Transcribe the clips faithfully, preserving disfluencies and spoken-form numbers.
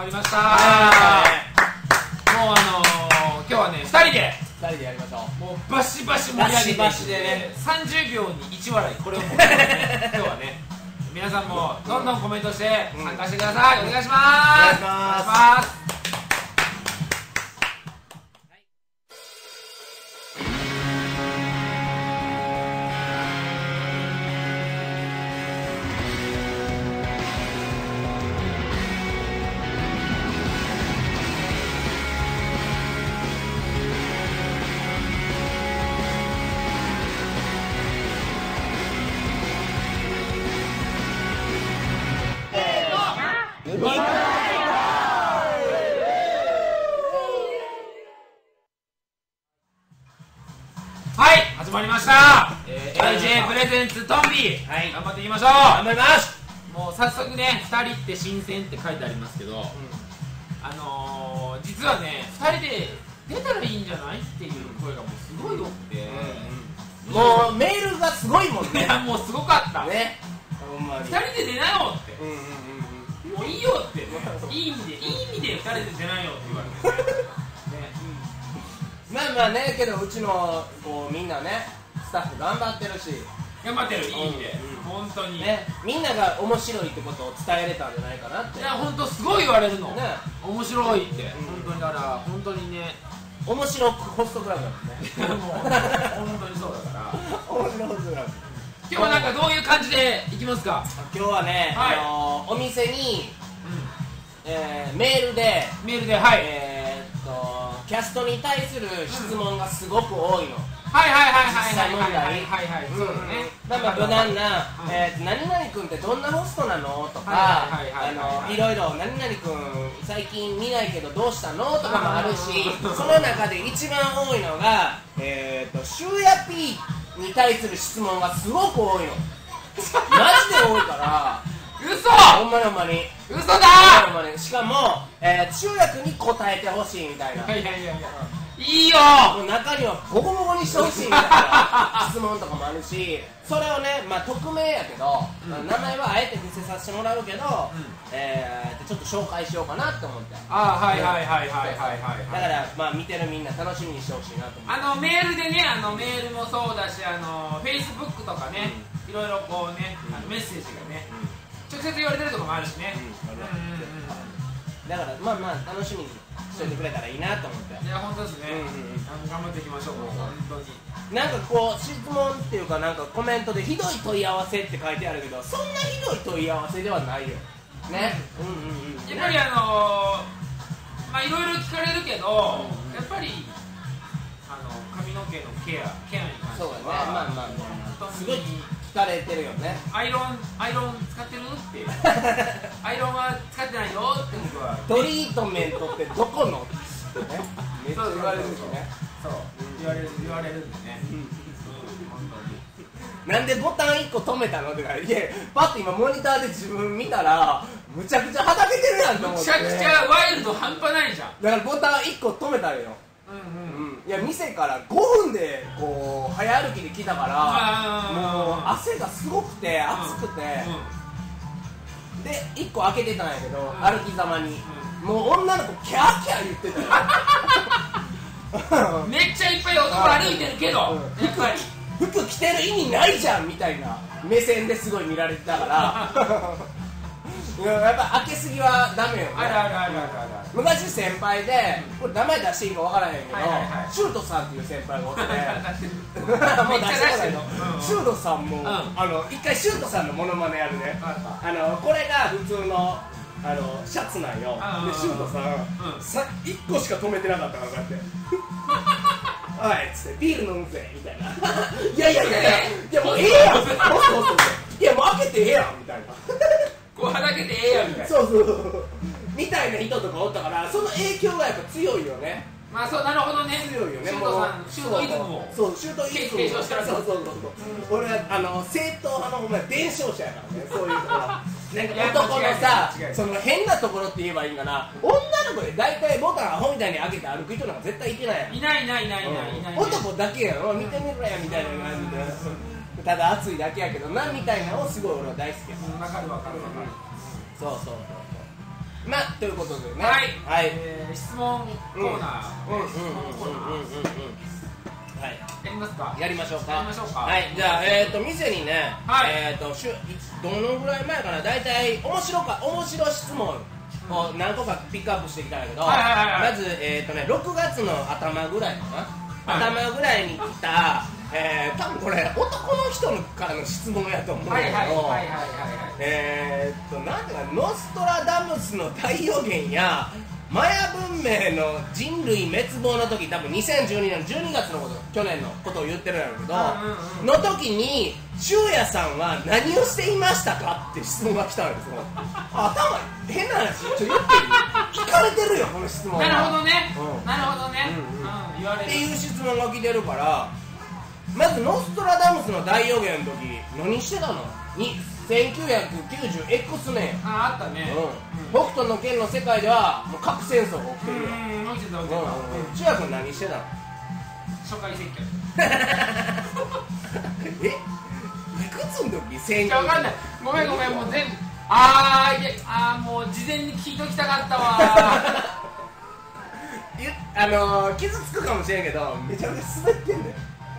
りました。もうあのー、今日はねふたりでふたりでやりましょう。 もうバシバシ盛り上げていバシバシでねさんじゅうびょうにいち笑い、これをもう、ね、今日はね皆さんもどんどんコメントして参加してください。お願いします。お願いします。はい、始まりました、えー、エージェー プレゼンツトンビ、はい、頑張っていきましょう。 頑張ります。 もう早速ね、ふたりって新鮮って書いてありますけど、うん、あのー、実はね、ふたりで出たらいいんじゃないっていう声がもうすごい多くて、 うん、もうメールがすごいもんね。 いや、もうすごかったね。 ほんまにふたりで出なよって、うんうんうん、もういいよって、いい意味で、いい意味でふたりで出ないよって言われてね。 まあまあね、けどうちのこうみんなね、スタッフ頑張ってるし、 頑張ってる、いい意味で、うん、本当にね、みんなが面白いってことを伝えれたんじゃないかなって。 いや、本当すごい言われるの、ね、面白いって、うん、本当にだから本当にね、 面白くホストクラブだもんね。 もう本当にそうだから面白ホストクラブ。 今日はなんかどういう感じでいきますか？ 今日はね、はい、あのー、お店に、うん、えー、メールでメールで、はい、 えー、っとキャストに対する質問がすごく多いの。 はいはいはいはい実際問題。 はいはいはい。そうだね。 なんか無難な、えー、何々君ってどんなホストなのとか、あのいろいろ何々君最近見ないけどどうしたのとかもあるし、その中で一番多いのが、えー、とシューヤピーに対する質問がすごく多いの。マジで多いから。 嘘！ ほんまにほんまに嘘だ！ ほんまに。しかも、えー、中学に答えてほしいみたいな。 いやいやいやいや、いいよー。もう中にはボコボコにしてほしいみたいな質問とかもあるし、それをね、まあ匿名やけど、うん、名前はあえて伏せさせてもらうけど、うん、えー、ちょっと紹介しようかなって思って。 ああ、はいはいはいはいはいはい。 だからまあ見てるみんな楽しみにしてほしいなと思って。 あのメールでね、あのメールもそうだし、あのフェイスブックとかね、いろいろこうね、あのメッセージがね、うん、直接言われてるとこもあるしね。 だからまあまあ楽しみにしといてくれたらいいなと思って。 いや本当ですね。頑張っていきましょう。本当に。 なんかこう質問っていうかなんかコメントでひどい問い合わせって書いてあるけど、そんなひどい問い合わせではないよ。ね。うんうんうん。 やっぱりあのまあいろいろ聞かれるけど、やっぱりあの髪の毛のケアケアに関しては。 そうだね。まあまあまあ。すごい。聞かれてるよね。 アイロン、アイロン使ってるってアイロンは使ってないよって僕は。 トリートメントってどこのってね、めっちゃ言われるしね。 そう、言われる、言われるんでね。 なんでボタンいっこ止めたのってか、いや、パッと今モニターで自分見たらむちゃくちゃはだけてるやんと思って。 むちゃくちゃワイルド半端ないじゃん。 だからボタンいっこ止めたよ。いや、店からごふんでこう早歩きで来たから、もう汗がすごくて暑くて、でいっこ開けてたんやけど、歩きざまにもう女の子キャーキャー言ってたよ。めっちゃいっぱい男歩いてるけど、やっぱり服着てる意味ないじゃんみたいな目線ですごい見られてたからやっぱ開けすぎはダメよね。 あるあるあるあるある。 昔先輩で、これ名前出していいか分からへんけど、シュートさんっていう先輩がおってもう出してないけど、シュートさんもあの一回シュートさんのモノマネやるね。あのこれが普通のあのシャツなんよ。でシュートさんさいっこしか止めてなかったからこうやっておいっつってビール飲むぜみたいな。いやいやいやいや、いやもうええやん。いやもう開けてええやんみたいな。 こうはだけてええやんみたいな。 そうそうみたいな人とかおったから、その影響がやっぱ強いよね。 まあそう、なるほどね。 強いよね。 シュートさん、シュートイズムもそうシュートイズム継承してる。 そうそうそうそう。俺はあの正統派のお前伝承者やからね、そういうところ。なんか男のさ、その変なところって言えばいいんかな。女の子で大体ボタンアホみたいに開けて歩く人なんか絶対いてないやん。 いないいないいないいないいない。 男だけやろ、見てみろやみたいな感じで。ただ暑いだけやけどなみたいなのをすごい俺は大好きやから。 わかるわかるわかる。 そうそうそうそう。 まあということでね、 はい、 はい、 えー、質問コーナー、 うんうんうんうんうんはい、やりますか。 やりましょうか。 やりましょうか。 はい、じゃあえっと店にね、 はい、 えっとしゅどのぐらい前かな、だいたい面白か面白質問を何個かピックアップしてきたんだけど、まずえっとねろくがつの頭ぐらいかな、頭ぐらいに来た、えー、多分これ男の人からの質問やと思うんだけど、えーっとなんていうか、ノストラダムスの大予言やマヤ文明の人類滅亡の時、多分にせんじゅうにねんのじゅうにがつのこと、去年のことを言ってるんやけど、の時に修也さんは何をしていましたかって質問が来たんですよ。頭変な話、ちょっと言っていい？聞かれてるよこの質問は。 なるほどね、なるほどね、 言われるっていう質問が来てるから、まずノストラダムスの大予言の時何してたのにせんきゅうひゃくきゅうじゅうエックス 年。 ああったね、 北斗の拳の世界ではもう核戦争が起きてるよ。 うん、起きてた起きてた。 中学君何してたの？ 初回接客。 え、いくつの時？せんきゅうひゃく。 分かんない、ごめんごめん、もう全部あーいやあーもう事前に聞いときたかったわあのー、傷つくかもしれんけどめちゃめちゃ滑ってんねん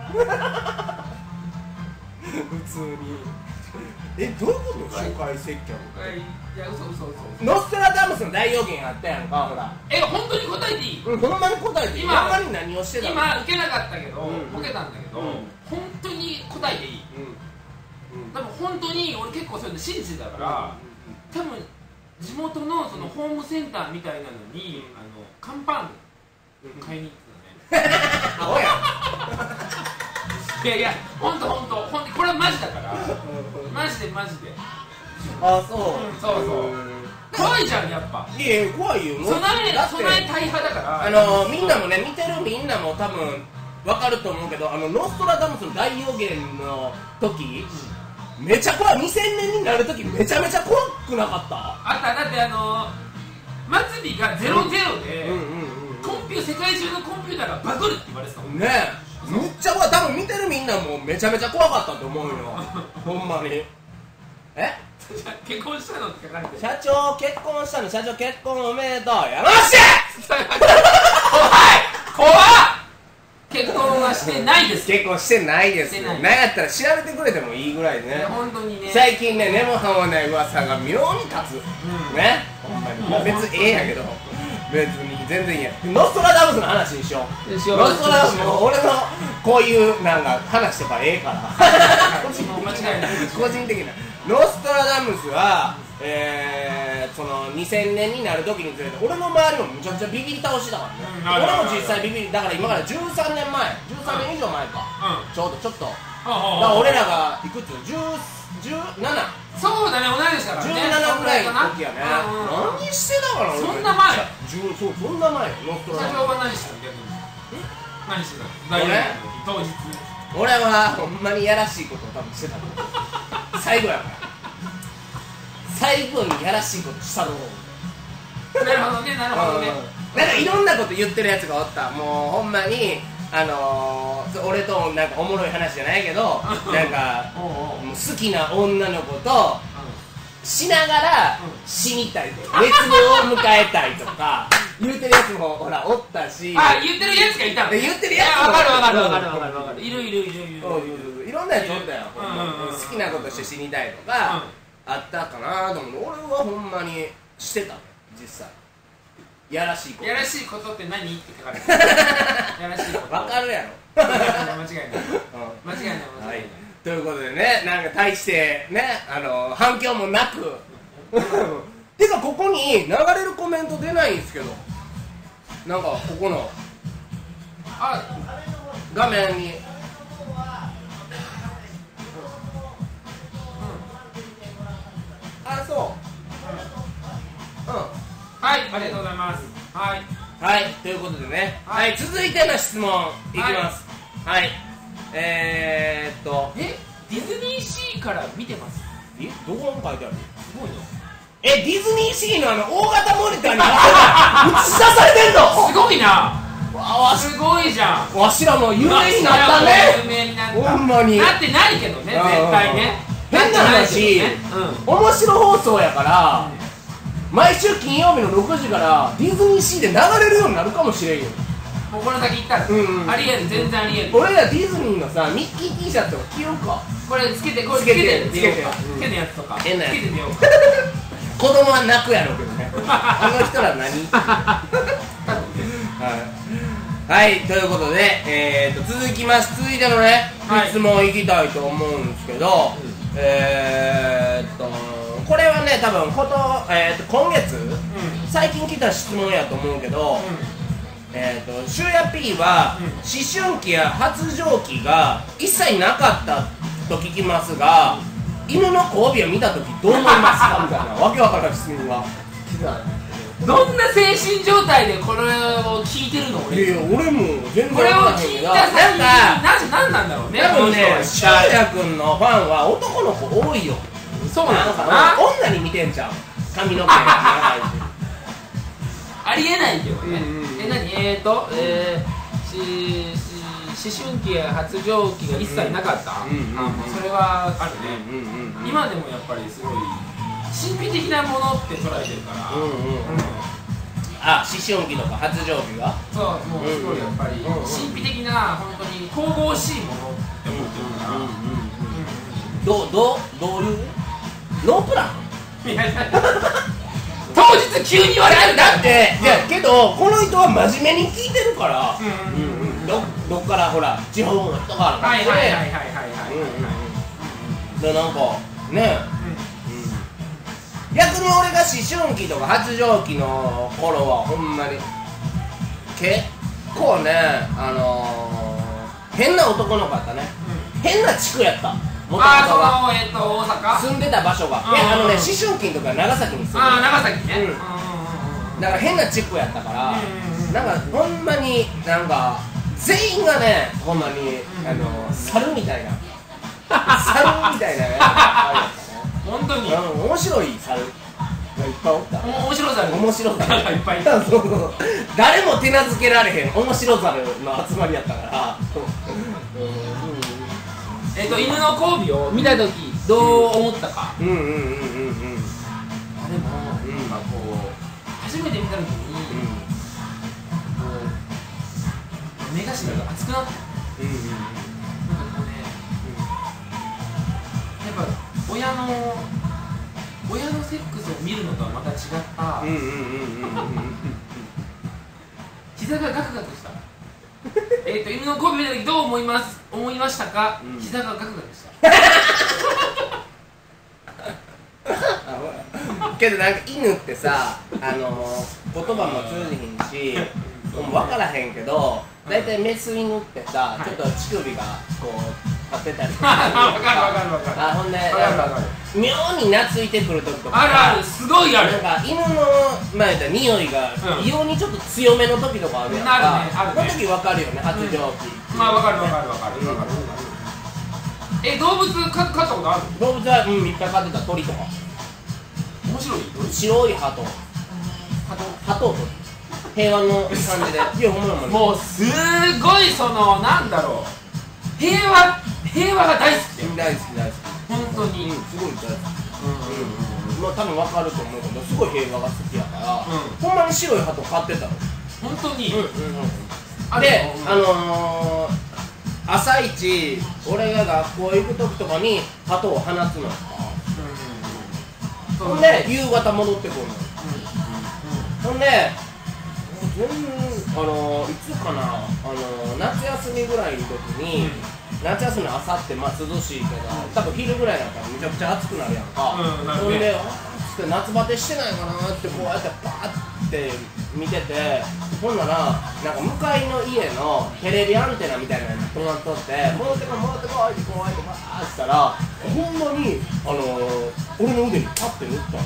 普通に。え、どういうこと？初回接客。 いや、嘘嘘嘘。 ノストラダムスの大予言あったやんか、ほら。 え、本当に答えていい？ うん、ほんまに答えていい。今他に何をしてたの？ 今受けなかったけど、ボケたんだけど、本当に答えていい？多分本当に俺結構そういうの信じてたから、多分地元のそのホームセンターみたいなのにあの乾パン買いに行ってたね。 アホや。 いやいや、本当本当本当これはマジだから、マジでマジで。 あ、そう。 そうそう。怖いじゃんやっぱ。 いや怖いよ。 備え備え大派だから。 あのみんなもね、見てるみんなも多分わかると思うけど、あのノストラダムスの大予言の時、めちゃ怖い。にせんねんになる時めちゃめちゃ怖くなかった？ あった。だってあの末尾がゼロゼロでコンピュー世界中のコンピューターがバグるって言われてたもんね。めっちゃ怖い。多分見てるみんなもめちゃめちゃ怖かったと思うよほんまに。え？ 結婚したのって書かれてる。 社長結婚したの？社長結婚おめでとう。やましい怖い怖っ。結婚はしてないです。 結婚してないです。なんやったら調べてくれてもいいぐらいね。 本当にね。 最近ね、根も葉もない噂が妙に立つね。ほんまに別にええんやけど、別に全然いいや。ノストラダムスの話にしよう。ノストラダムスの俺のこういうなんか話とかええから個人的なノストラダムスは、えー、そのにせんねんになる時につれて俺の周りもむちゃくちゃビビり倒しだからね。俺も実際ビビりだから、今からじゅうさんねんまえ、じゅうさんねん以上前か、ちょうどちょっとだから俺らがいくつ？じゅうなな。 そうだね、同い年だからね。 じゅうななぐらいの時やね。何してたから俺。 そんな前。 そう、そんな前。ノストラダムス。 社長は何してたの？逆に何してたの？俺当日。 俺はほんまにやらしいことを多分してた最後やから最後にやらしいことしたの。 なるほどね、なるほどね。 なんかいろんなこと言ってるやつがおった。もうほんまにあのー、俺となんかおもろい話じゃないけどなんかもう好きな女の子としながら死にたいとか熱望を迎えたいとか言ってるやつもほらおったし。 あ、言ってるやつがいたの。 言ってるやつもわかるわかるわかるわかるわかる。いるいるいるいる。 いろんなやつおったよ。好きなことして死にたいとかあったかなと思う。俺はほんまにしてた実際。やらしいこと。 やらしいことって何って書かれてる。やらしいこと。 わかるやろ。 間違いない。間違いない間違いない。 ということでね、なんか大してね、あの反響もなくてかここに流れるコメント出ないんですけど、なんかここのあ画面にあ、そう、うん、 はい、ありがとうございます。はい、 はい、ということでね、はい、続いての質問いきます。はい、えーっとえ、ディズニーシーから見てます。 え、どこに書いてある？ すごいの。 え、ディズニーシーのあの大型モニターに映し出されてんの？ すごいな。すごいじゃん。 わしらも有名になったね。 有名になった。 ほんまに。 なってないけどね、絶対ね。 変な話、面白放送やから毎週金曜日のろくじからディズニーシーで流れるようになるかもしれんよ。 もうこの先行ったら、うんうん、ありえる、全然ありえる。 俺らディズニーのさミッキー T シャツとか着ようか。 これつけて、これつけてつけてつけてやつとか変なやつつけてみようか。 子供は泣くやろうけどねあの人ら何はい、はい、ということで、えー、と続きまし続いてのね、はい、質問いきたいと思うんですけど、うん、えーっとこれはね多分こと、えー、と今月、うん、最近来た質問やと思うけど、うん、えー、とシュウヤ P は、うん、思春期や発情期が一切なかったと聞きますが、犬の交尾を見たときどう思いますかみたいなわけわからん質問がどんな精神状態でこれを聞いてるの？ いやいや俺も全然これを聞いた先に何なんだろうね。 多分ねシュウヤ君のファンは男の子多いよ。 そうなのかな。 女に見てんじゃん髪の毛が長いしありえないけどね。え何えーとえーし思春期や発情期が一切なかった、うんうん、あもうそれはあるね、うんうんうん、今でもやっぱりすごい神秘的なものって捉えてるから、うんうんうん、 あ思春期とか発情期がそうもうすごいやっぱり神秘的な本当に神々しいものって思ってるから、うんうんうん、 どうどうどういうノープラン当日急に言われるだって、いやけどこの人は真面目に聞いてるから、うんうんうん、ど, どっからほら地方の人からはいはいはいはいはいはいでなんかね、うんうん、逆に俺が思春期とか発情期の頃はほんまに結構ねあのー、変な男の子だったね、うん、変な地区やった元々が、えー、と大阪住んでた場所が、うんうん、あのね思春期の時は長崎に住んでた。 あ長崎ね、うん、 だから変な地区やったから、うん、なんかほんまになんか全員がねほんまに、うん、あの猿みたいな猿みたいなね本当に、 うん、面白い猿がいっぱいおった。 面白猿面白猿がいっぱいいたそうそう誰も手なずけられへん面白猿の集まりやったからえっと犬の交尾を見たときどう思ったか。 うんうんうんうんうん。あでもなんかこう初めて見たときに、うん、こう目頭が熱くなった。うんうんうん。なんかこうね、うん、やっぱ親の親のセックスを見るのとはまた違った。うんうんうんうんうん。膝がガクガクした。えっと犬の交尾見たときどう思います思いましたか、うん、膝がガクガクしたけどなんか犬ってさ、あのー、言葉も通じひんし分からへんけどだいたいメス犬ってさ、はい、ちょっと乳首がこう立ってたりとか分かる分かる分かるあほんで妙に懐いてくる時とかあるあるすごいあるなんか犬のまあ言ったら匂いが異様にちょっと強めの時とかあるやんか、 あるねあるねその時分かるよね発情期、 うん、まあ分かる分かる分かる分かるえ動物飼ったことある動物はうんいっぱい飼ってた鳥とか面白い白い鳩鳩と平和の感じでいやほんまにもうすごいそのなんだろう平和平和が大好き大好き大好き本当に、 うん、すごい大好きうんうんうんまあ多分分かると思うけどすごい平和が好きやから、うん、ほんまに白い鳩飼ってたの本当にうんうんうんで、あのー、朝一俺が学校行く時とかに鳩を放つのかほんで夕方戻ってくるのほんで全あのー、いつかな、あのー、夏休みぐらいの時に、うん、夏休みの朝ってまあ涼しいけど、うん、多分昼ぐらいだったらめちゃくちゃ暑くなるやんか、うん、なるほんで夏バテしてないかなってこうやってバーって見ててほんならなんか向かいの家のテレビアンテナみたいなのに止まっとって戻ってこい戻ってこいってこうやってバーってしたらほんまに、あのー、俺の腕にパッて塗った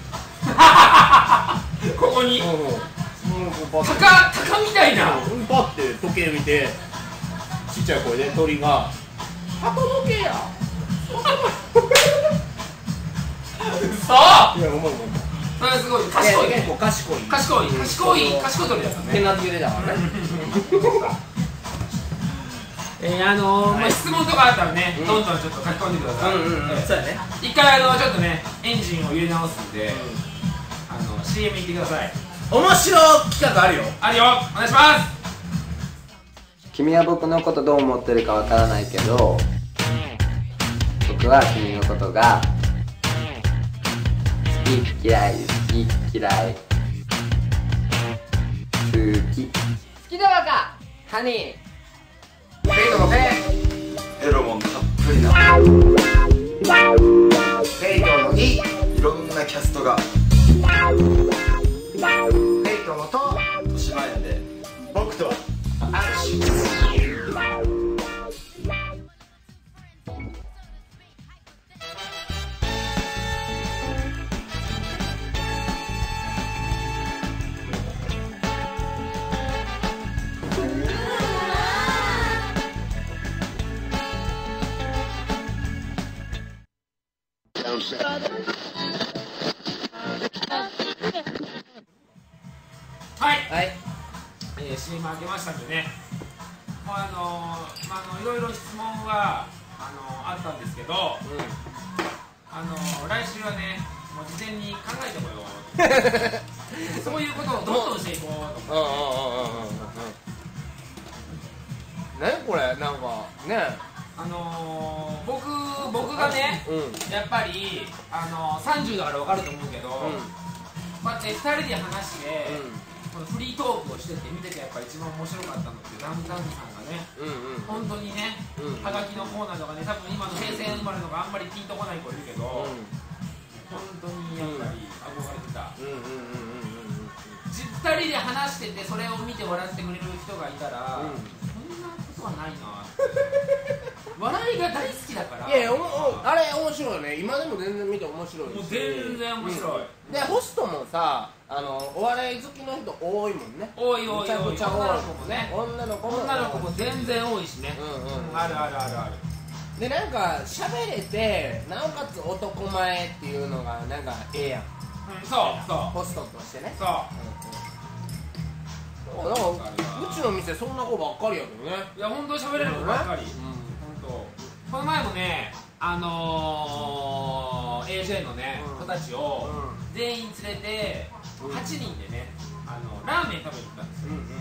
のここに、うんうんタカ、タカみたいなパッて時計見てちっちゃい声で鳥が「鳩時計や!」 そういや、おもろいそれすごい賢い結構賢い賢い賢い賢い鳥だったね手なずけでだからねえー、あのー、まあ、質問とかあったらね、どんどんちょっと書き込んでください。そうやね一回あの、ちょっとね、エンジンを入れ直すんでシーエム 行ってください。 面白企画あるよ。 あるよ、お願いします。 君は僕のことどう思ってるかわからないけど、僕は君のことが好き嫌い好き嫌い好き好きだわかハニーペイトのペフェロモンたっぷりなペイトのイ、 いろんなキャストがペイトのと豊島園で僕とは握手。 はい、 はい。 えー、シーエム 開けましたんでね、もうあのー、まあ、あのいろいろ質問はあのー、あったんですけど、あのー、来週はね、もう事前に考えてこようそういうことをどんどんしていこうと思って。 何これ、なんかね、 あのー、僕僕がね、 うん、 やっぱり、あのー、さんじゅうだから分かると思うけど、 うん、 こうやってふたりで話して、 うんこのフリートークをしてて見ててやっぱり一番面白かったのってダウンタウンさんがね、 うん、 本当にね、 うん、 はがきのコーナーとかね、多分今の平成生まれのがあんまりピンとこない子いるけど、本当にやっぱり憧れてた。ふたりで話しててそれを見て笑ってくれる人がいたら、うん、そんなことはないな笑いが大好きだから。 いやいや、おおあれ面白いね。今でも全然見て面白いし、 もう全然面白い、 うん、でホストもさ、あのお笑い好きの人多いもんね。 多い多い多い。 めちゃくちゃ多い。 女の子もね、 女の子も女の子も全然多いしね、うんうん、あるあるあるある。 でなんか喋れてなおかつ男前っていうのがなんかええやん、 うん、そうそうホストとしてね。 そう、 うんうん、だからうちの店そんな子ばっかりやけどね。 いや本当に喋れる子ばっかり、うん、本当。この前もね、あのー、エージェー のね、うん、子たちを全員連れてはちにんでね、あのラーメン食べに行ったんですよ、うんうんうん、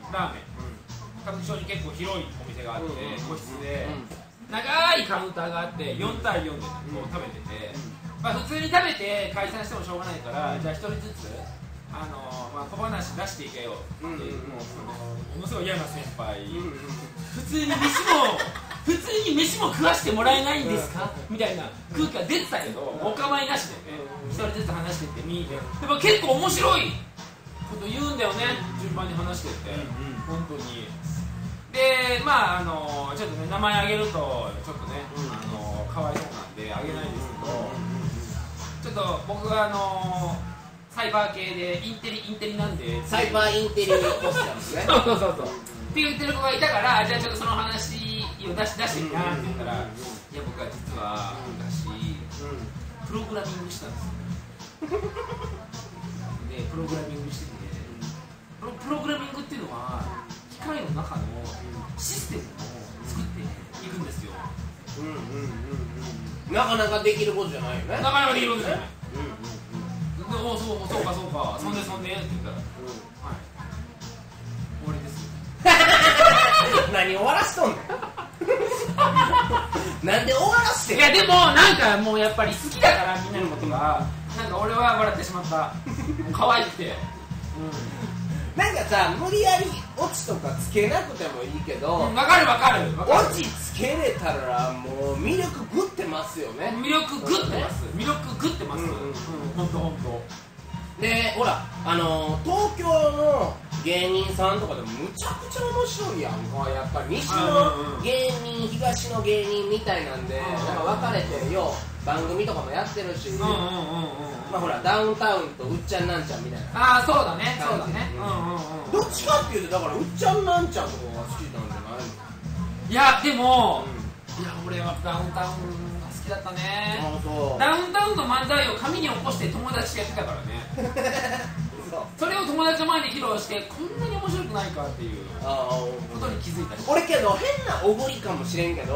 ラーメン、歌舞伎町に結構広いお店があって、うんうん、個室で、うん、長いカウンターがあってよんたいよんでこう食べてて、うん、まあ、普通に食べて解散してもしょうがないから、うん、じゃあひとりずつあのーまあ、小話出していけよっていう、うんうんうん、もうそのものすごい嫌な先輩、うんうん、普通に飯も普通に飯も食わしてもらえないんですか、うん、みたいな空気が出てたけど、うん、お構いなしでね、一人ずつ話してってみて、やっぱ結構面白いこと言うんだよね、順番に話してって、うんうん、本当に。で、まああのー、ちょっとね名前あげるとちょっとね、うん、あのー、かわいそうなんであげないんですけど、ちょっと僕があのーサイバー系でインテリインテリなんでサイバーインテリコスなんですねそうそうそうそうって言ってる子がいたから、じゃあちょっとその話を出し出してみなって言ったら、いや僕は実は昔、うん、プログラミングしたんですよでプログラミングしてて、プロ、プログラミングっていうのは機械の中のシステムを作っていくんですよ。うんうんうんうん、なかなかできることじゃないよね。 なかなかできることじゃない、うんうんでおそうそうかそうか、そんでそんでって言ったら、うん、はい終わりです何終わらしとんねんなんで終わらしてん。 いやでもなんかもうやっぱり好きだからみんなのことが、なんか俺は笑ってしまった。可愛くて、 うん、なんかさ無理やりオチとかつけなくてもいいけど、 うん、分かる分かる分かる。 オチつけれたらもう魅力グってますよね。 魅力グってます、魅力グってます、うんうん、ほんとほんと。 でほらあの東京の芸人さんとかでもむちゃくちゃ面白いやんか。やっぱり西の芸人、東の芸人みたいなんで、なんか分かれてよ番組とかもやってるし、まあほらダウンタウンとうっちゃんなんちゃんみたいな。 ああそうだねそうだね、 どっちかっていうとだからうっちゃんなんちゃんとかが好きなんじゃないの。 いやでも、うん、いや俺はダウンタウン好きだったね。 あそうダウンタウンの漫才を紙に起こして友達とやってたからねそれを友達の前に披露してこんなに面白くないかっていうことに気づいたし。 俺けど変なおごりかもしれんけど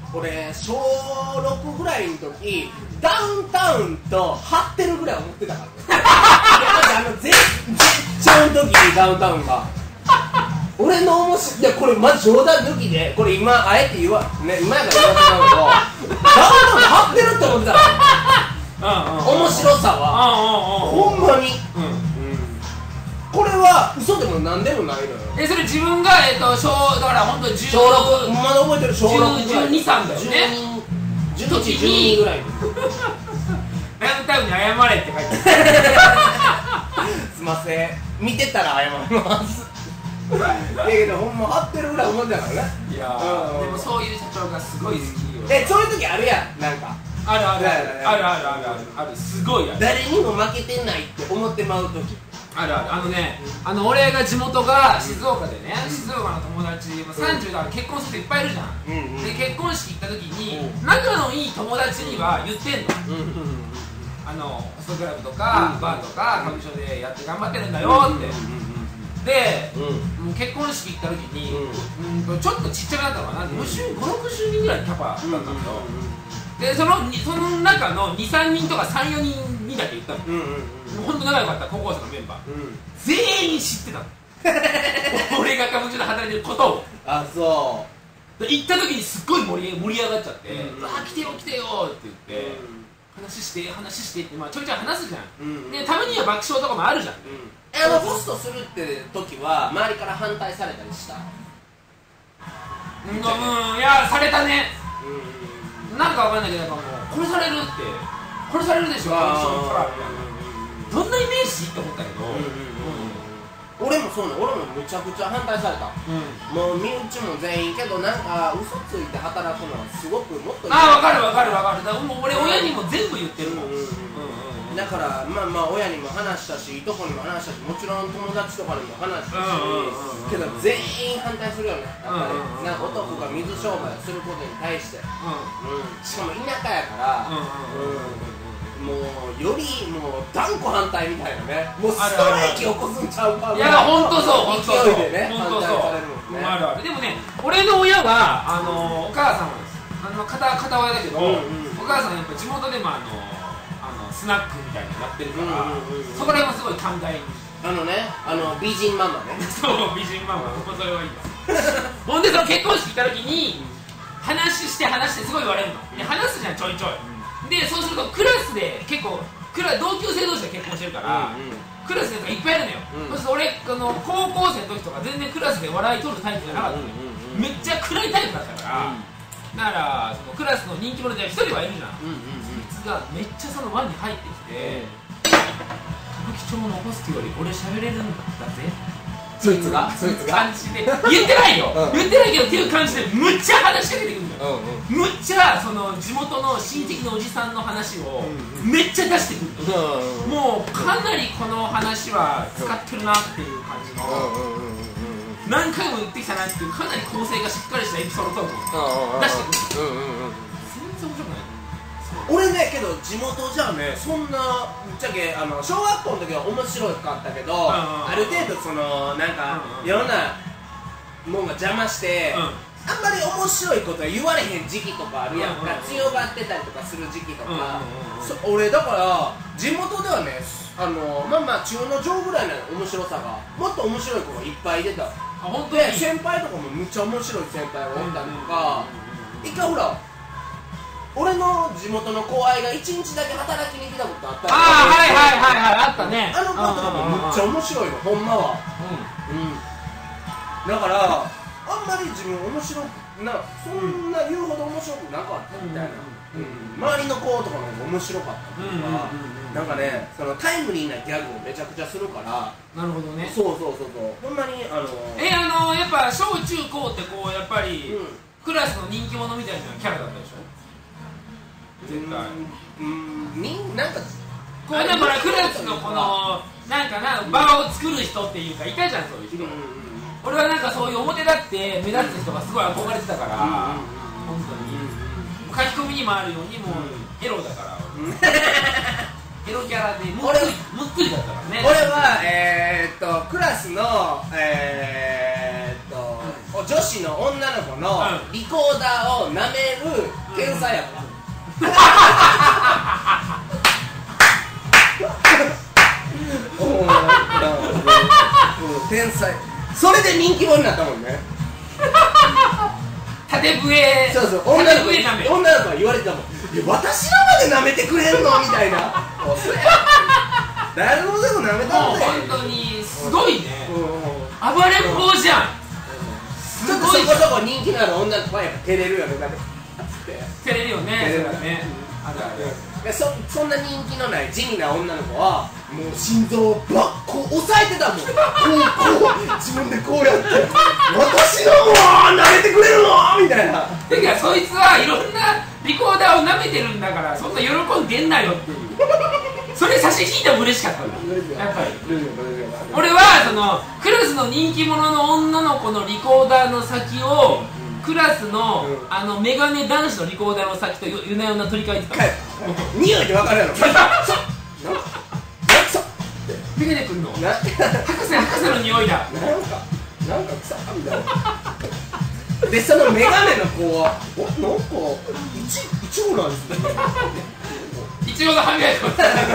俺小ろくぐらいの時ダウンタウンと張ってるぐらい思ってたからねあの絶頂の時にダウンタウンが俺の面白い、いやこれマジ冗談抜きでこれ今あえて言わね今やから言わせたけどダウンタウン張ってるって思ってたから面白さはほんまに、うんうん、これは嘘でもなんでもないのよ。 えそれ自分がえっと小だから本当に小ろくまだ覚えてる小ろくじゅうに、さんだよねじゅういち、じゅうにぐらいダウンタウンに謝れって書いてあるすいません見てたら謝りますだけどほんま張ってるぐらい思ってたからね。 いやー、うん、でもそういう社長がすごい好きよ。 えそういう時あるやんなんかあるあるあるあるあるあるあるあるすごいある誰にも負けてないって思ってまう時あるあるあのねあの俺が地元が静岡でね、うん、静岡の友達さんじゅうだから結婚する人いっぱいいるじゃん、うんうん、で結婚式行った時に、うん、仲のいい友達には言ってんの、うんうんうん、あのホストクラブとか、うん、バーとか歌舞伎町でやって頑張ってるんだよって、うんうんうんで、うん、もう結婚式行った時に、うんうん、ちょっとちっちゃくなったのかな、ごじゅうご、ろくじゅうにんぐらいキャパだったんだけど、でそのその中のに、さんにんとかさん、よにんにだけ言ったの、うんうんうん、ほんと仲良かった高校生のメンバー、うん、全員知ってたの俺が歌舞伎町で働いてることをあ、そうで行った時にすっごい盛り盛り上がっちゃって「うん、あ来てよ来てよ」って言って、うん、話して話してって、まあ、ちょいちょい話すじゃん、うんうん、でたまには爆笑とかもあるじゃん、うんあのホストするって時は周りから反対されたりした？ うん、うん、いやされたね、うん、なんかわかんないけどもう殺されるって殺されるでしょどんなイメージって思ったけど、うんうんうん俺もそうね、俺もむちゃくちゃ反対された、うん、もう身内も全員けどなんか嘘ついて働くのはすごくもっとああ分かる分かる分かるだからもう俺親にも全部言ってるもん、うんうんうん、 だからまあまあ親にも話したしいとこにも話したしもちろん友達とかにも話したし、うんうんうん、けど全員反対するよねやっぱり、うんうん、なんか男が水商売をすることに対して、うんうん、しかも田舎やから、うんうんうんもうよりもう断固反対みたいなねもうストライキ起こすんちゃうかいやほんとそうほんとそう勢いでね反対されるもんねあるあるでもね俺の親はあのお母さんはあの片片親だけど、うんうん、お母さんやっぱ地元でもあのあのスナックみたいなのやってるから、うんうんうん、そこら辺もすごい寛大にあのねあの美人ママねそう美人ママそれはいいわほんでその結婚式行った時に話して話してすごい言われるので話すじゃんちょいちょいでそうするとクラスで結構クラ同級生同士で結婚してるから、うんうん、クラスでとかいっぱいいるのよ、うん、そして俺あの高校生の時とか全然クラスで笑い取るタイプじゃなかったのよ、うんうんうん、めっちゃ暗いタイプだったから、うん、だからそのクラスの人気者でひとりはいるじゃん、うんうんうん、そいつがめっちゃその輪に入ってきて、うん、歌舞伎町のホストより俺喋れるんだぜそいつがそいつが感じで言ってないよ、うん、言ってないけどっていう感じでむっちゃ話しかけてくるんだよ、うんうん、むっちゃその地元の親戚のおじさんの話をめっちゃ出してくる、うんうん、もうかなりこの話は使ってるなっていう感じの、うんうんうん、何回も言ってきたなっていうかなり構成がしっかりしたエピソードトークを出してくる、うんうんうん、全然面白くない俺ねけど地元じゃねそんなぶっちゃけあの小学校の時は面白かったけど、うんうんうん、ある程度そのなんか、うんうん、いろんなもんが邪魔して、うん、あんまり面白いことは言われへん時期とかあるやんか、うんうんうん、強がってたりとかする時期とか、うんうんうん、俺だから地元ではねあのまあまあ中の上ぐらいの面白さがもっと面白い子がいっぱい出たあ本当にで先輩とかもむっちゃ面白い先輩がおったりとか、うんうんうん、一回ほら俺の地元の後輩が一日だけ働きに来たことあったりああはいはいはいはいあったねあの子とかもむっちゃ面白いのほんまはうん、うん、だからあんまり自分面白くなそんな言うほど面白くなかったみたいな、うんうん、周りの子とかの方が面白かったりとか、うん、なんかねそのタイムリーなギャグをめちゃくちゃするからなるほどねそうそうそうそうほんまにあのえあのやっぱ小中高ってこうやっぱり、うん、クラスの人気者みたいなキャラだったでしょ絶対うんみんなんかこうだからクラスのこのなんかな場を作る人っていうかいたじゃんそういう人、うんうんうん、俺はなんかそういう表立って目立つ人がすごい憧れてたから、うんうん、本当に書き込みにもあるようにもうエロだから、うん、エロキャラでむっつりむっつりだったからね俺はえー、っとクラスのえー、っとお女子の女の子のリコーダーを舐める天才やった、天才。それで人気者になったもんね。 縦笛。 そうそう、女の子女の子は言われてたもん。私らまで舐めてくれんのみたいな。誰もでも舐めたんだよ。 本当にすごいね。暴れん坊じゃん。 ちょっとそこそこ人気のある女の子はやっぱ照れるよね。 照れるよね。そうだね。あるある。 そ, そんな人気のない地味な女の子はもう心臓をバッこう押さえてたもん。こうこう自分でこうやって私のもう舐めてくれるのみたいな。 てかそいつはいろんなリコーダーを舐めてるんだから、そんな喜んでんなよっていう。それ写真引いても嬉しかったんだやっぱり。俺はそのクラスの人気者の女の子のリコーダーの先をクラスの、うん、あのメガネ男子のリコーダーの先と夜な夜な取り替えてた。 匂いで分かるやろ。 メガネくんの博士博士の匂いだ。 なんかなんか臭みたいな。でそのメガネの子はおなんかいちいちごなんですね。 いちごの歯磨き粉。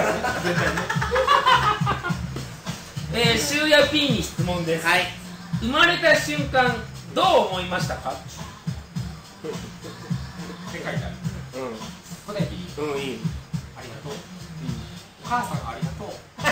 えー、シュウヤ P に質問です。 はい。 生まれた瞬間どう思いましたか？って書いてある。うん。答えていい？ うん、いい。 ありがとう。お母さんありがとう。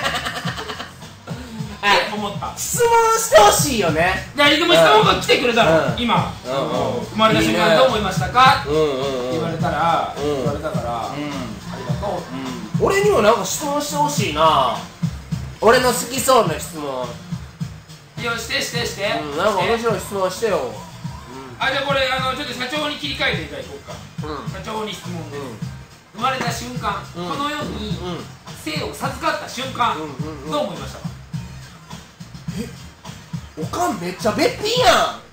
って思った。 質問してほしいよね。 いや、でも質問が来てくれたの。今。生まれた瞬間どう思いましたか？言われたら、言われたから、ありがとう。 俺にもなんか質問してほしいな。俺の好きそうな質問。 いや、してしてして。 うん、なんか面白い質問してよ。 あ、じゃあこれあのちょっと社長に切り替えていただこうか。社長に質問です。生まれた瞬間、この世に生を授かった瞬間、どう思いましたか？ え、おかんめっちゃべっぴんやん。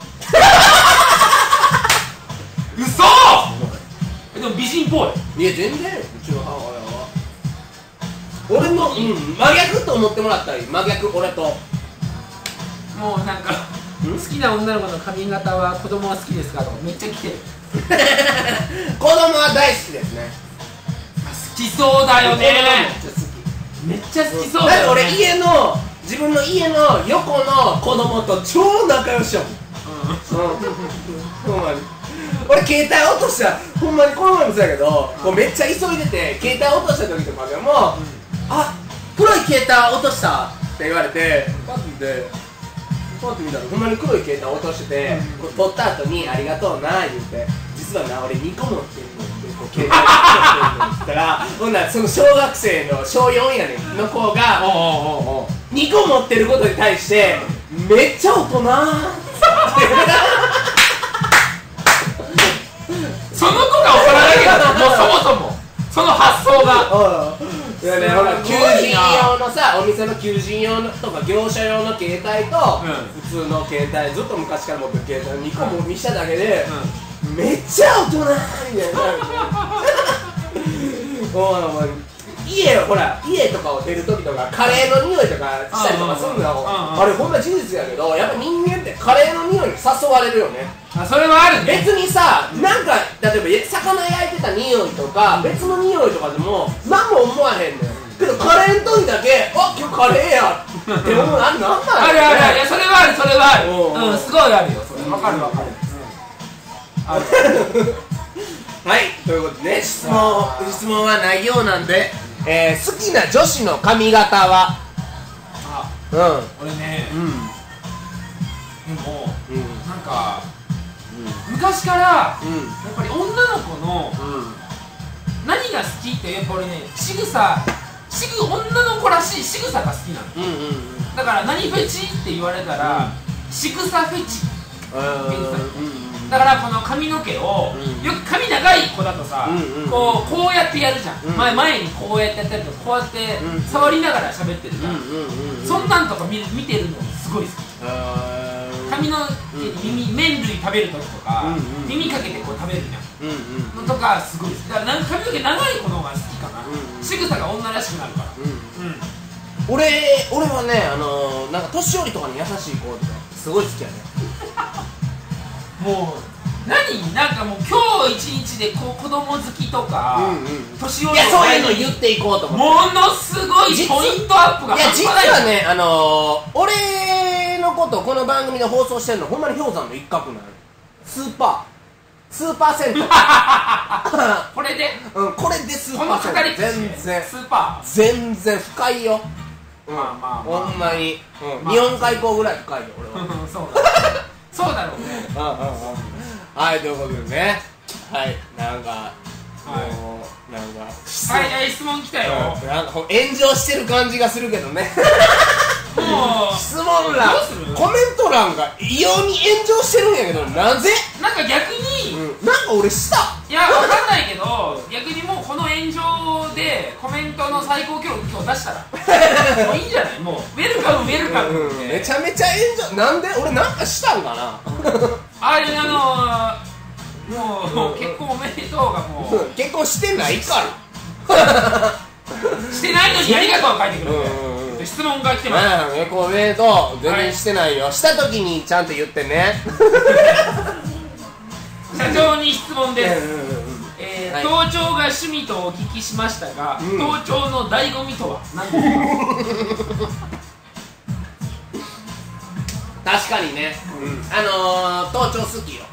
嘘。でも美人っぽい。 いや全然。うちの母親は俺の、うん、真逆と思ってもらったらいい。真逆、俺と。 もうなんか好きな女の子の髪型は子供は好きですかとかめっちゃ来てる。 子供は大好きですね。 好きそうだよね。めっちゃ好きそうだよね。 だって俺家の自分の家の横の子供と超仲良しやもん。俺携帯落としたほんまにこの前もそうやけど、こうめっちゃ急いでて携帯落とした時とかでも「あ、黒い携帯落とした」って言われてパッて見てパッて見たらほんまに黒い携帯落としてて、こう取った後に「ありがとうな」言って「実はな俺にこ持ってんの」ってこう携帯落としてんのって言ったら、ほんならその小学生の小よんやねんの子がにこ持ってることに対してめっちゃ大人その子が怒られるやつ、もうそもそもその発想がいやね、ほら求人用のさ、お店の求人用のとか業者用の携帯と、うん、普通の携帯ずっと昔から持ってる携帯にこも見しただけで、うん、めっちゃ大人みたいな家ほら家とかを出るときとかカレーの匂いとかしたりとかするのよ。あれほんま事実やけど、やっぱ人間ってカレーの匂いに誘われるよね。 あ、それはあるね。 別にさ、なんか例えば魚焼いてた匂いとか別の匂いとかでも何も思わへんねんけど、カレーの時だけ「あ、今日カレーや」って思う。なんなんなんあるあるある。いや、それはある、それはある。うん、すごいあるよ。それわかるわかる。ある。 はい、ということでね、質問質問はないようなんで、えー、好きな女子の髪型は？ あ、 うん、 俺ね、 うん、 でも、うん、なんか、うん、昔から、うん、やっぱり女の子の、うん、何が好きってやっぱ俺ね、仕草、しぐ女の子らしい仕草が好きなの、うんうんうん、だから何フェチって言われたら、うん、仕草フェチって言ったの。だからこの髪の毛を、うん、よく髪長い子だとさ、うんうん、こうこうやってやるじゃん、うん、前前にこうやってやったりとかこうやって触りながら喋ってるじゃん、そんなんとか 見, 見てるのすごい好き。髪の毛に耳、麺類食べるときとか、うんうん、耳かけてこう食べるじゃん、うんうん、とかすごい好き。だから髪の毛長い子の方が好きかな、うんうん、仕草が女らしくなるから、うんうん、 俺, 俺はね、あのー、なんか年寄りとかに優しい子とかすごい好きやね。 もう何なんかもう今日一日でこう子供好きとか、うんうん、年寄りいやそういうの言っていこうと思ってものすごいポイントアップがいや実はねあのー、俺のことこの番組で放送してるのほんまに氷山の一角なのスーパースーパーセントこれでうんこれでスーパーセント全然スーパー全然深いよまあまあまあほんまに、うんまあ、日本海溝ぐらい深いよ俺はそうだそうだろうねうんうんうんはいということでねはいなんか、はい、もうなんかはいはい質問来たよなんか炎上してる感じがするけどねもう質問欄コメント欄が異様に炎上してるんやけどなぜなんか逆に、 うん、なんか俺したいやわかんないけど逆にもうこの炎上でコメントの最高記録今日出したらもういいんじゃないもうウェルカムウェルカム、 うん、めちゃめちゃ炎上なんで俺なんかしたんかなあれあのー、もう、うん、結婚おめでとうがもう、 うん、結婚してないからしてないのにありがとう書いてくるんで、うんうん、質問が来てます。 結婚おめでとう全然してないよ、はい、した時にちゃんと言ってね社長に質問です、えーはい、盗聴が趣味とお聞きしましたが、うん、盗聴の醍醐味とは何ですか確かにね、うん、あのー、盗聴好きよ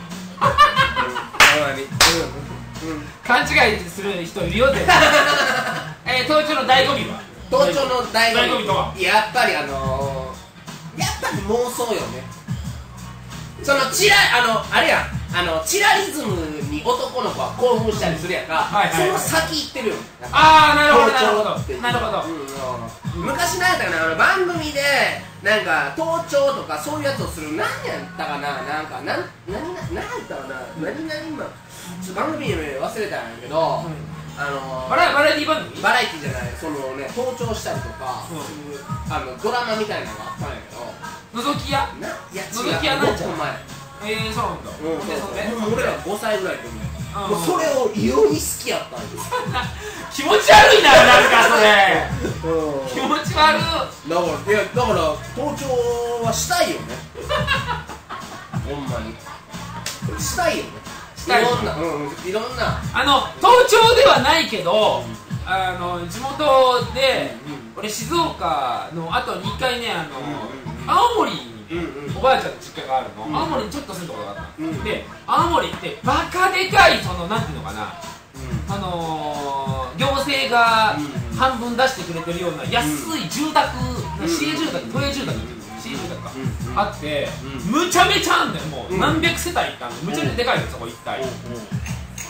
勘違いする人いるよってえー、盗聴の醍醐味は盗聴の醍醐味とはやっぱりあのー、やっぱり妄想よねそのチラあのあれやあのチラリズムに男の子は興奮したりするやんか、はいはいはい、その先行ってるよああなるほどなるほどなるほど、 うん、昔なんやったかなあの番組でなんか盗聴とかそういうやつをする何やったかななんかなん何何やったかな何何今ちょっと番組名忘れたんやけど、うん、あのー、 バラバラエティ番組バラエティじゃないそのね盗聴したりとか、うん、そういうあのドラマみたいなのがあったんやけど覗き屋ないや覗き屋なんちゃう前えー、そうなんだ、うん、 でそれ俺らごさいぐらいでもうそれを異様に好きやったんです気持ち悪いな、なんかそれ気持ち悪いだから、いや、だから盗聴はしたいよねほんまにしたいよねしたいいろんな、うん、いろんなあの、盗聴ではないけど、うん、あの、地元で、うん、俺静岡のあとにかいね、あの、うん、青森にうんうん、おばあちゃんの実家があるの、うん、青森にちょっと住んだことがあった、うん、で、青森ってバカでかい、その、なんていうのかな、うん、あのー、行政が半分出してくれてるような安い住宅、うん、市営住宅、都営住宅、市営住宅か、うん、あって、うん、むちゃめちゃあんだよ、もう、うん、何百世帯いったんで、むちゃめちゃでかいの、そこ一帯、うん、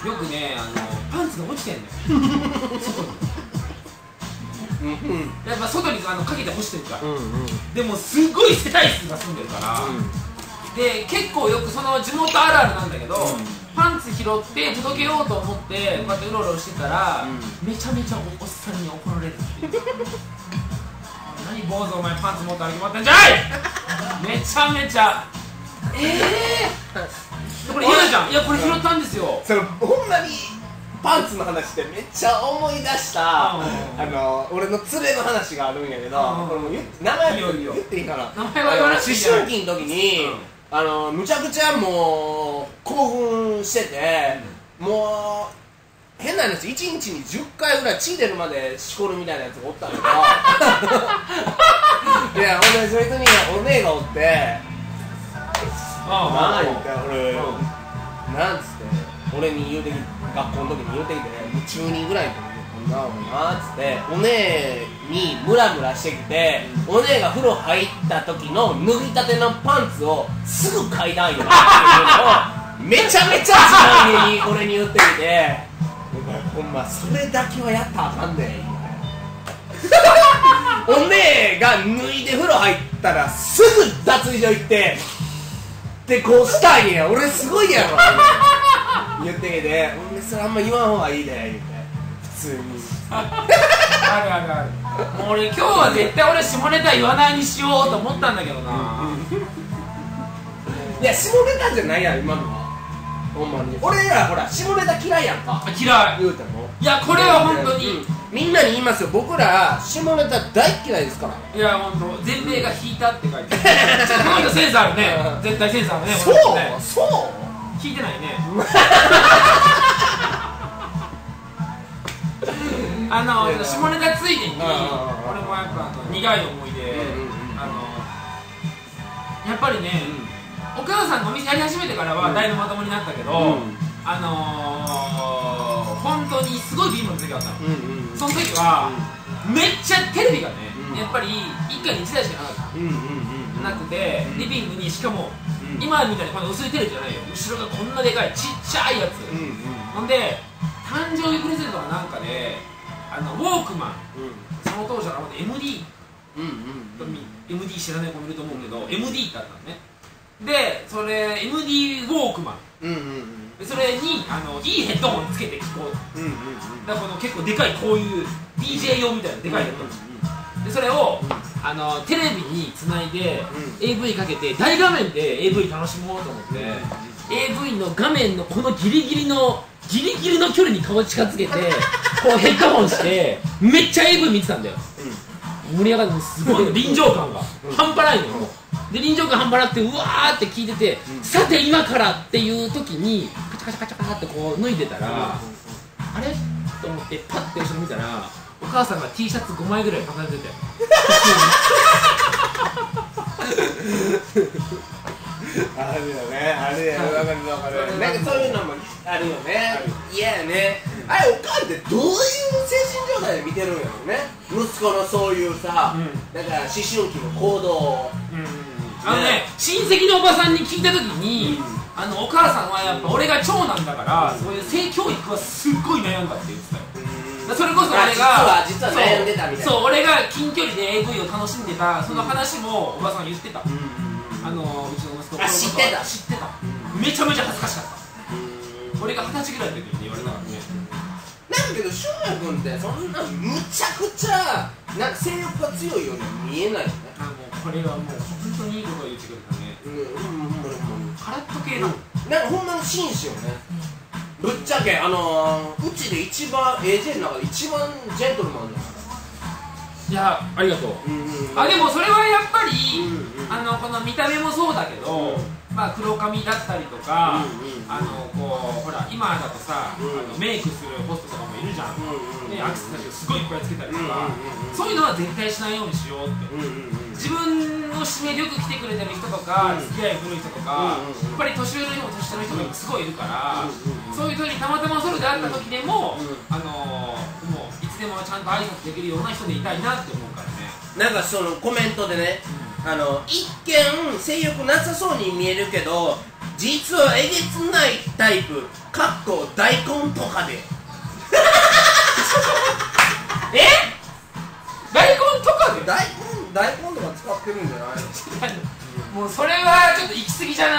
よくね、あのパンツが落ちてんのよ外にうん、やっぱ外にあのかけて干してるから、うんうん、でもすごい世帯数が住んでるから、うん、で結構よくその地元あるあるなんだけど、うん、パンツ拾って届けようと思ってこうやってうろうろしてたら、うん、めちゃめちゃおっさんに怒られるっていう何坊主お前パンツ持って歩き回ってんじゃいめちゃめちゃえーこれ言うじゃんいやこれ拾ったんですよそれほんまにパンツの話でめっちゃ思い出したあの俺の連れの話があるんやけどこれもう名前言っていいかな名前は言わなくていいじゃない思春期の時に、うん、あのむちゃくちゃもう興奮してて、うん、もう変な話いちにちにじゅっかいぐらい血出るまでしこるみたいなやつがおったんだけどいやほんでそいつにお姉がおって何言って俺なんつって俺に言うてきて学校の時に言うてきてね中にぐらいの時にこんなもんなーっつってお姉にムラムラしてきてお姉が風呂入った時の脱ぎたてのパンツをすぐ階段よっていうのをめちゃめちゃ自慢に俺に言ってきてほんまそれだけはやったらあかんねんお姉が脱いで風呂入ったらすぐ脱衣所行ってでこうしたいんや俺すごいやろ言ってきて俺それあんま言わんほうがいいで言って普通にあるあるあるもう俺今日は絶対俺下ネタ言わないにしようと思ったんだけどないや下ネタじゃないやん今のはほんまに俺らほら下ネタ嫌いやんか嫌い言うてもいやこれは本当に、 うん、みんなに言いますよ僕ら下ネタ大嫌いですからいや本当全米が引いたって書いてあるこの人センスあるね絶対センスあるねそう、 ね、 そう聞いてないねあの下ネタついでに俺もやっぱあの苦い思い出、あのやっぱりね、お母さんがお店やり始めてからはだいぶまともになったけど、あのー、本当にすごい貧乏な時があったの、その時はめっちゃテレビがね、やっぱりいっかいにいちだいしかなかった、なくて、リビングにしかも今みたいにこの薄いテレビじゃないよ、後ろがこんなでかいちっちゃいやつ、ほんで誕生日プレゼントかなんかであのウォークマン、その当時は エムディー、エムディー 知らない子もいると思うけど エムディー ってあったのね。でそれ エムディー ウォークマン、それにあのいいヘッドホンつけて聴こう、だからこの結構でかいこういう ディージェー 用みたいなでかいヘッドホンで、それをあのテレビにつないで エーブイ かけて大画面で エーブイ 楽しもうと思って、エーブイ の画面のこのギリギリのギリギリの距離に顔近づけてこうヘッドホンしてめっちゃ エーブイ 見てたんだよ、盛り上がってすごい臨場感が半端ないのよ。で臨場感半端なくてうわーって聞いてて、さて今からっていう時にカチャカチャカチャカチャってこう脱いでたら、あれと思ってパッて後ろ見たらお母さんが T シャツごまいぐらい重ねててあるよね、あるよね、わかるわかる。なんかそういうのもあるよね。嫌やね。あれおかんってどういう精神状態で見てるんやろうね。息子のそういうさ、なんか思春期の行動を。 あのね、親戚のおばさんに聞いたときに、あのお母さんはやっぱ俺が長男だから、そういう性教育はすっごい悩んだって言ってたよ。それこそ俺が実は悩んでたみたいな。 そう、俺が近距離で エーブイ を楽しんでたその話もおばさん言ってた。あのうちの息子あ、知ってた知ってた。めちゃめちゃ恥ずかしかった。俺が二十歳ぐらいの時に言われたからね。 なんだけど翔也君ってそんなむちゃくちゃなんか性欲が強いように見えないよね。 あ、もうこれはもう本当にいいことを言ってくれたね。 うんうんうんうん。 カラッと系な。 なんかほんまの紳士よね。ぶっちゃけあのうちで一番 エージェー の中で一番ジェントルマンじゃない。 いや、ありがとう。あ、でもそれはやっぱりあのこの見た目もそうだけど、まあ黒髪だったりとか、あのこうほら今だとさ、あのメイクするホストとかもいるじゃん。ね、アクセサリーをすごいいっぱいつけたりとか、そういうのは絶対しないようにしようって。自分の指名でよく来てくれてる人とか、付き合い古い人とか、やっぱり年上の人も年下の人がすごいいるから、そういう人にたまたまソロで会った時でも、あのもういつでもちゃんと挨拶できるような人でいたいなって思うからね。 なんかそのコメントでね、あの一見性欲なさそうに見えるけど実はえげつないタイプかっこ大根とかでえ大根とかで大根大根とか使ってるんじゃないのもうそれはちょっと行き過ぎじゃない？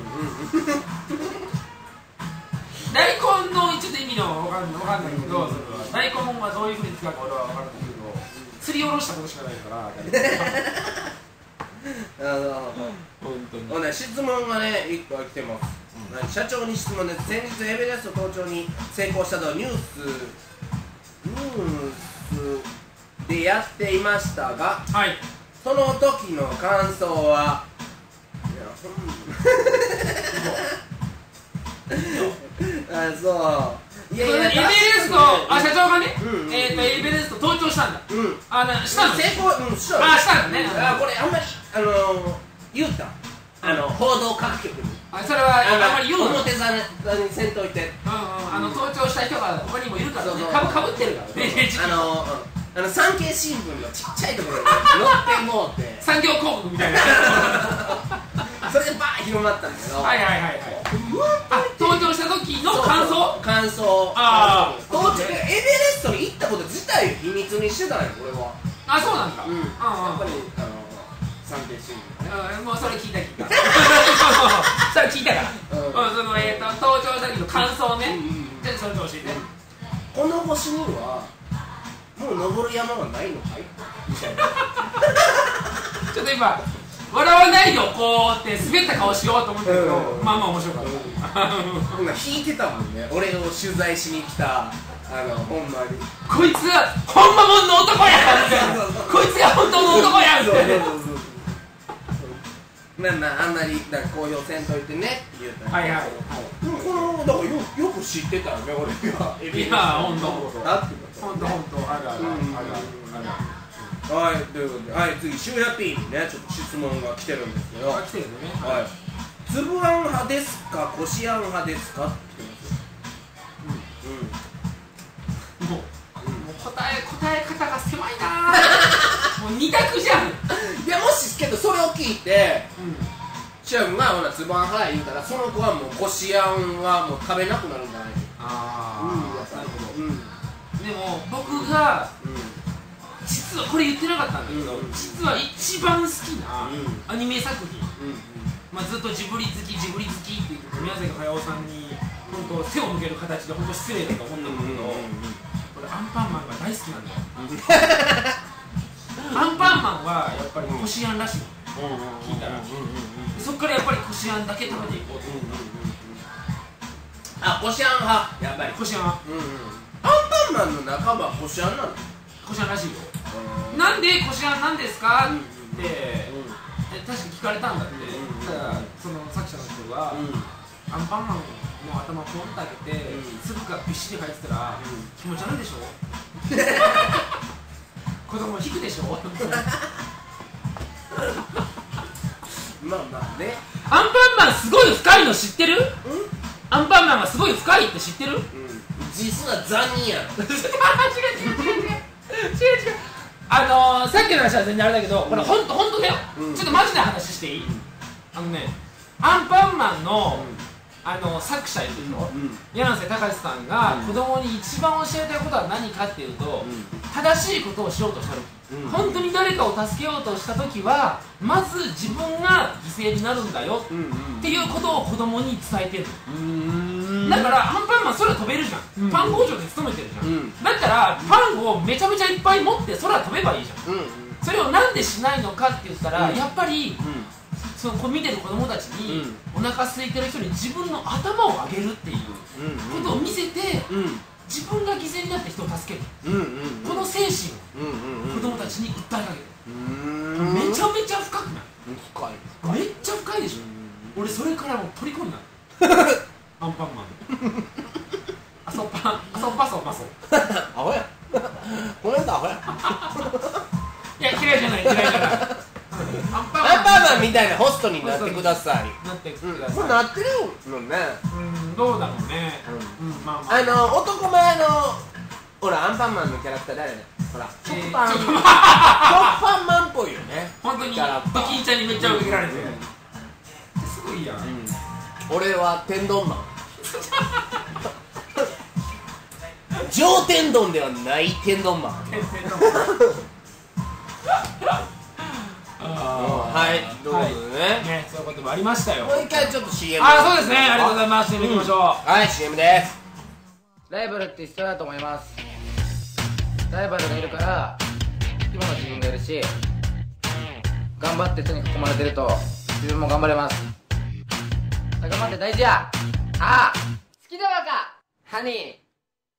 大根のちょっと意味のわかんないわかんないけど、それは大根はどういうふうに使うか俺はわからないけど、釣り下ろしたことしかないからあの本当に。 ほな質問がねいっこ来てます、うん、社長に質問です。先日エベレスト登頂に成功したとニュースニュースでやっていましたが、 はい、 その時の感想は、いや、あ、そういやいや、 エベレスト、あ、社長がね、うんうん、えーと、エベレスト登頂したんだ、うん、あの、したの成功、うん、したのあ、したんだね、 あ、これあんまり、あのー、言うたあの、報道各局にあ、それはあんまり言うの表座にせんといて、 うんうん、あの、登頂した人が他にもいるからね、かぶかぶってるからねあのーあの産経新聞のちっちゃいところに載ってもうて産業広告みたいなそれでバーッ広まったんだけど、 はいはいはいはい、あ、登場した時の感想感想ああ、 登場エベレストに行ったこと自体を秘密にしてたんよ、俺は。 あ、そうなんだ、うん、やっぱりあの産経新聞ね、 うん、もうそれ聞いた聞いたそれ聞いたから、うん、そのえーと登場した時の感想ね、じゃあそれで教えて。 この星にはもう登る山はないのかいみたいなちょっと今笑わないでおこうって滑った顔しようと思ったけど、うん、まあまあ面白かった、 うん、引いてたもんね、俺を取材しに来たあのほんまにこいつがほんまもんの男やみたいなこいつが本当の男やみたいなまあまああんまりだから公表せんといてねって言うたらはいはいはいでもこのだからよよく知ってたよね俺がいやほんとだってことほんとほんとあるあるあるあるはいということではい次シュウヤピーにねちょっと質問が来てるんですけどあ来てるのねはいつぶあん派ですかこしあん派ですかって言ってますようんうんもうもう答え答え方が狭いなもう二択じゃんいやもしけどそれを聞いてシュウヤ君がほなつぶあん派言うたらその子はもうこしあんはもう食べなくなるんじゃないああなるほどうんでも僕がうん実はこれ言ってなかったんだけど、 うん実は一番好きなうんアニメ作品、 うんまあ、ずっとジブリ好きジブリ好きって言って宮崎駿さんに本当背を向ける形で本当失礼だと思ったんだけど、これアンパンマンが大好きなんだよアンパンマンはやっぱりこしあんらしいの聞いたらそっからやっぱりこしあんだけ食べていこうと思ったあこしあん派やっぱりこしあんうんうんアンパンマンの中はこしあんなのこしあんらしいよなんでこしあんなんですかうんってえ確か聞かれたんだってただその作者の人がアンパンマンの頭ポンってあげて粒がびっしり入ってたら気持ち悪いでしょ子供引くでしょまあまあねアンパンマンすごい深いの知ってるアンパンマンがすごい深いって知ってる実は残忍やろ違う違う違う違う違う違う違うあのー、さっきの話は全然あれだけどこれほんとほんとだよちょっとマジな話していいあのねアンパンマンのあの作者いるでしょ柳瀬隆さんが子供に一番教えたいことは何かっていうと正しいことをしようとした時本当に誰かを助けようとした時はまず自分が犠牲になるんだよっていうことを子供に伝えてるだからアンパンマン空飛べるじゃんパン工場で勤めてるじゃんだったらパンをめちゃめちゃいっぱい持って空飛べばいいじゃんそれをなんでしないのかって言ったらやっぱりそのこう見てる子供たちにお腹空いてる人に自分の頭を上げるっていうことを見せて自分が犠牲になって人を助けるこの精神を子供たちに訴えかけるめちゃめちゃ深くない深いめっちゃ深いでしょ俺それからもう虜になるアンパンマンあそパンあそパソパソアホやこの人アホやいや嫌いじゃない嫌いじゃないアンパンアンパンマンみたいなホストになってくださいなってくださいこれなってるもんねうんどうだろうねうんまあまああの男前のほらアンパンマンのキャラクター誰ねほらチョッパンチョッパンマンっぽいよね本当にドキンちゃんにめっちゃ受けられてすごいやん俺は天丼マン上天丼ではない天丼マンはいということでねねそういうこともありましたよもう一回ちょっと シーエムあそうですねありがとうございます シーエム いきましょうはい シーエム ですライバルって必要だと思います。ライバルがいるから今の自分がいるし、頑張って人に囲まれてると自分も頑張れます。仲間って大事や。ああ好きだわかハニー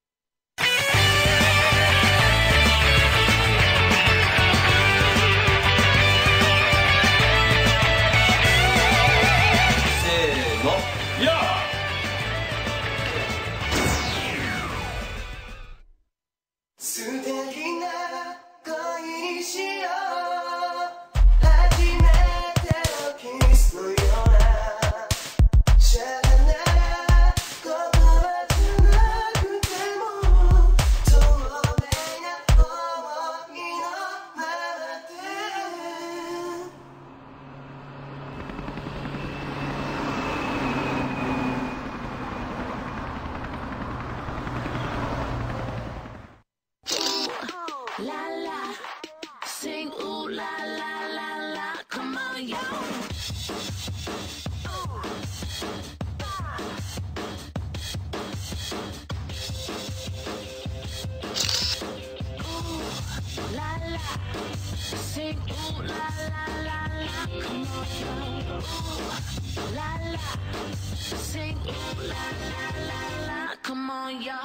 素敵な恋しよう初めてのキスのようなシャラな言葉じゃなくても透明な想いのままで La la, sing ooh la la la la, come on yo. Ooh, la la, sing ooh la la la la, come on yo. Ooh, la la, sing ooh la la la la, come on yo.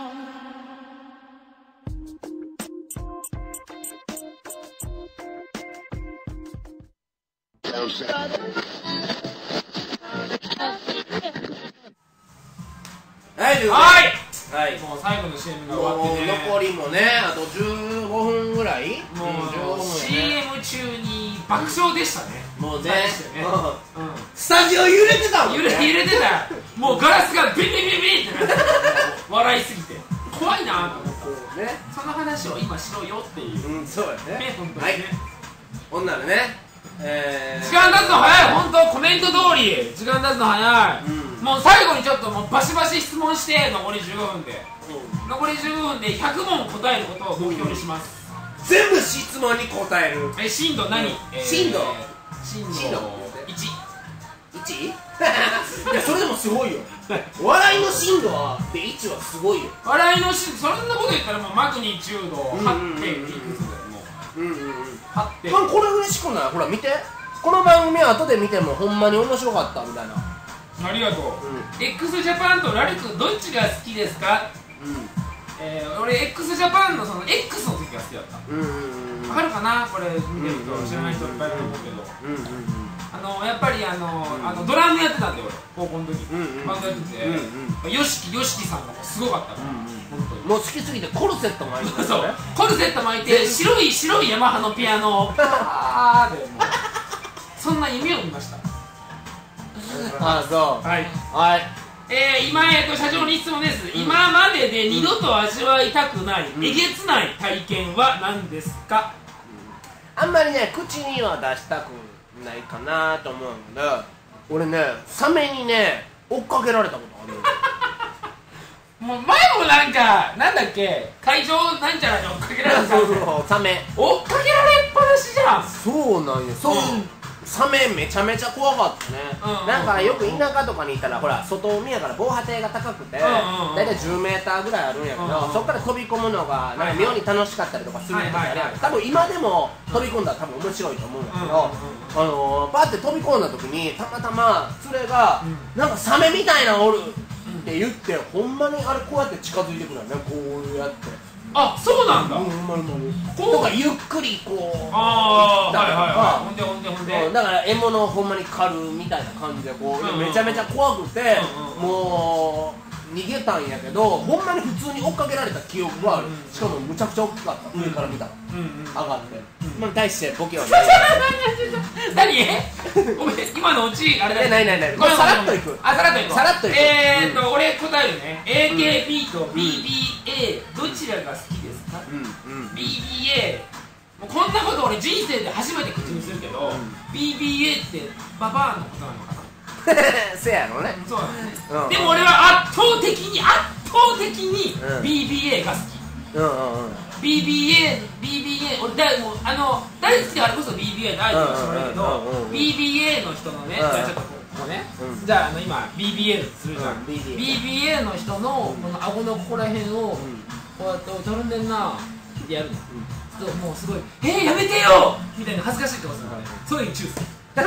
はい、ということではいはい、 もう最後の シーエム が終わもうってね残りもね、あとじゅうごふんぐらい、 もう、 ん、じゅうごふんやねシーエム 中に爆笑でしたね、 もうね、 最初ねうんうんスタジオ揺れてたもんね。 揺れ揺れてたもうガラスがビリビリビリってなって笑いすぎて怖いなと思ってね、 その話を今しろよっていううん、そうやね。 ね本当にね、 はい、ほんならね、えー、 時間経つの早い本当コメント通り時間経つの早い、 うんもう最後にちょっともうバシバシ質問して残りじゅうごふんで残りじゅうごふんでひゃくもん答えることを目標にします、 全部質問に答える。 え震度何、 うんえー震度震震度度いちいち？いや、それでもすごいよ。笑いの震度はでいちはすごいよ。 笑いのしそんなこと言ったらもうマグニチュードはってんいくつだよもううんうんうん。 はってんまあ、これ嬉しくない？ほら見て、この番組後で見てもほんまに面白かったみたいな。 ありがとう、 うん x ジャパンとラルクどっちが好きですか、えー、俺 x ジャパンのその X の時が好きだったうんうんうんうん。 わかるかなこれ見てると知らない人いっぱいいると思うけどうんうんうん。 あのやっぱりあの,、あのドラムやってたんで俺高校の時、 うんうんバンドやってて、 うんヨシキヨシキさんがすごかったから、本当にもう好きすぎてコルセットもありますそうよね。 コルセット巻いて白い白いヤマハのピアノをパーでもうそんな夢を見ましたあ、そう。 はいはい。 えー、今、えー、と社長に質問です、今までで二度と味わいたくない、 うんえげつない体験は何ですか、 あんまりね、口には出したくないかなと思うんだけど、俺ね、サメにね、追っかけられたことあるよ。 もう前もなんかなんだっけ会場なんちゃらに追っかけられてたそうそう、サメ。 追っかけられっぱなしじゃんそうなんよ。そう、サメめちゃめちゃ怖かったね。 うんなんかよく田舎とかにいたら、ほら、外海やから防波堤が高くて、 うんうんうんだいたいじゅうメーターぐらいあるんやけうんど、 うんそっから飛び込むのが、なんか妙に楽しかったりとかするんやけどはいはいはい、 多分今でも飛び込んだら多分面白いと思うんやけど、 うんうんうんあのー、パって飛び込んだ時に、たまたま連れが、なんかサメみたいなのおるって言って、ほんまにあれこうやって近づいてくるよね、こうやって。 あそうなんだ、 うん、ほんまにほんまに。 こうなんかゆっくりこう。 ああだからはいはいはいほんでほんでほんで、 うんだから獲物をほんまに狩るみたいな感じでこう、 うんうんめちゃめちゃ怖くて、 うんうんもう逃げたんやけど、ほんまに普通に追っかけられた記憶がある、 うんうんしかもむちゃくちゃ大きかった、上から見たらうんうん上がって、まあ対してボケはね何ごめん今のうちあれだえないないないごめんさらっといくあさらっといくさらっといくえーっと、俺答えるね エーケービー と ビービーエー どちらが好きですか、 うんうんビービーエー もうこんなこと俺人生で初めて口にするけど、ビービーエー ってババアのことなのかなせやろねそうだね、 うんでも俺は圧倒的に圧倒的にうんビービーエー が好き、 うんうんうんビービーエー、ビービーエー、俺だもうあの大好きだからこそ ビービーエー のアイドルをしてもらうけど、 うんうんうんうんビービーエー の人のね、じうんゃあちょっとここね、 うんじゃああの今 ビービーエー するじゃん、 うん ビービーエービービーエー の人のこの顎のここら辺をこうやって「おいたるんでんな」ってやるの、そうもうすごい「えー、やめてよ!」みたいな恥ずかしいってことするからね、そういうのチューする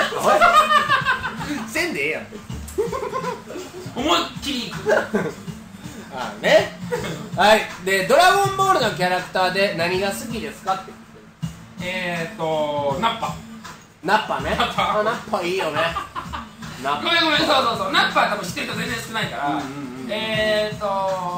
おいせんでええやん思いっきりいくああねはいでドラゴンボールのキャラクターで何が好きですかってえーっとナッパナッパねナッパあナッパいいよねナッパごめんごめんそうそうそうナッパは多分知ってる人全然少ないから、 うんうんうんえーっと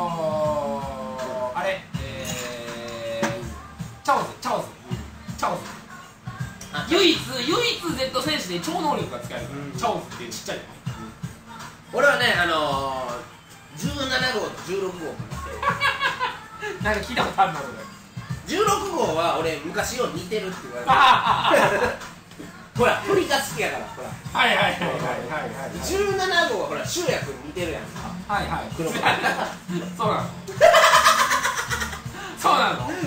あれえーチャオズチャオズチャオズ唯一唯一 Z 戦士で超能力が使えるから、 うんチャオズっていうちっちゃいの俺はねあのー、じゅうななごうとじゅうろくごうなんか聞いたことあるなこれじゅうろくごうは俺昔よ似てるって言われてあほら鳥が好きやからほらあはいはいはいはいはいはいじゅうななごうはほら修也君似てるやんかはいはい黒子そうなのそうなの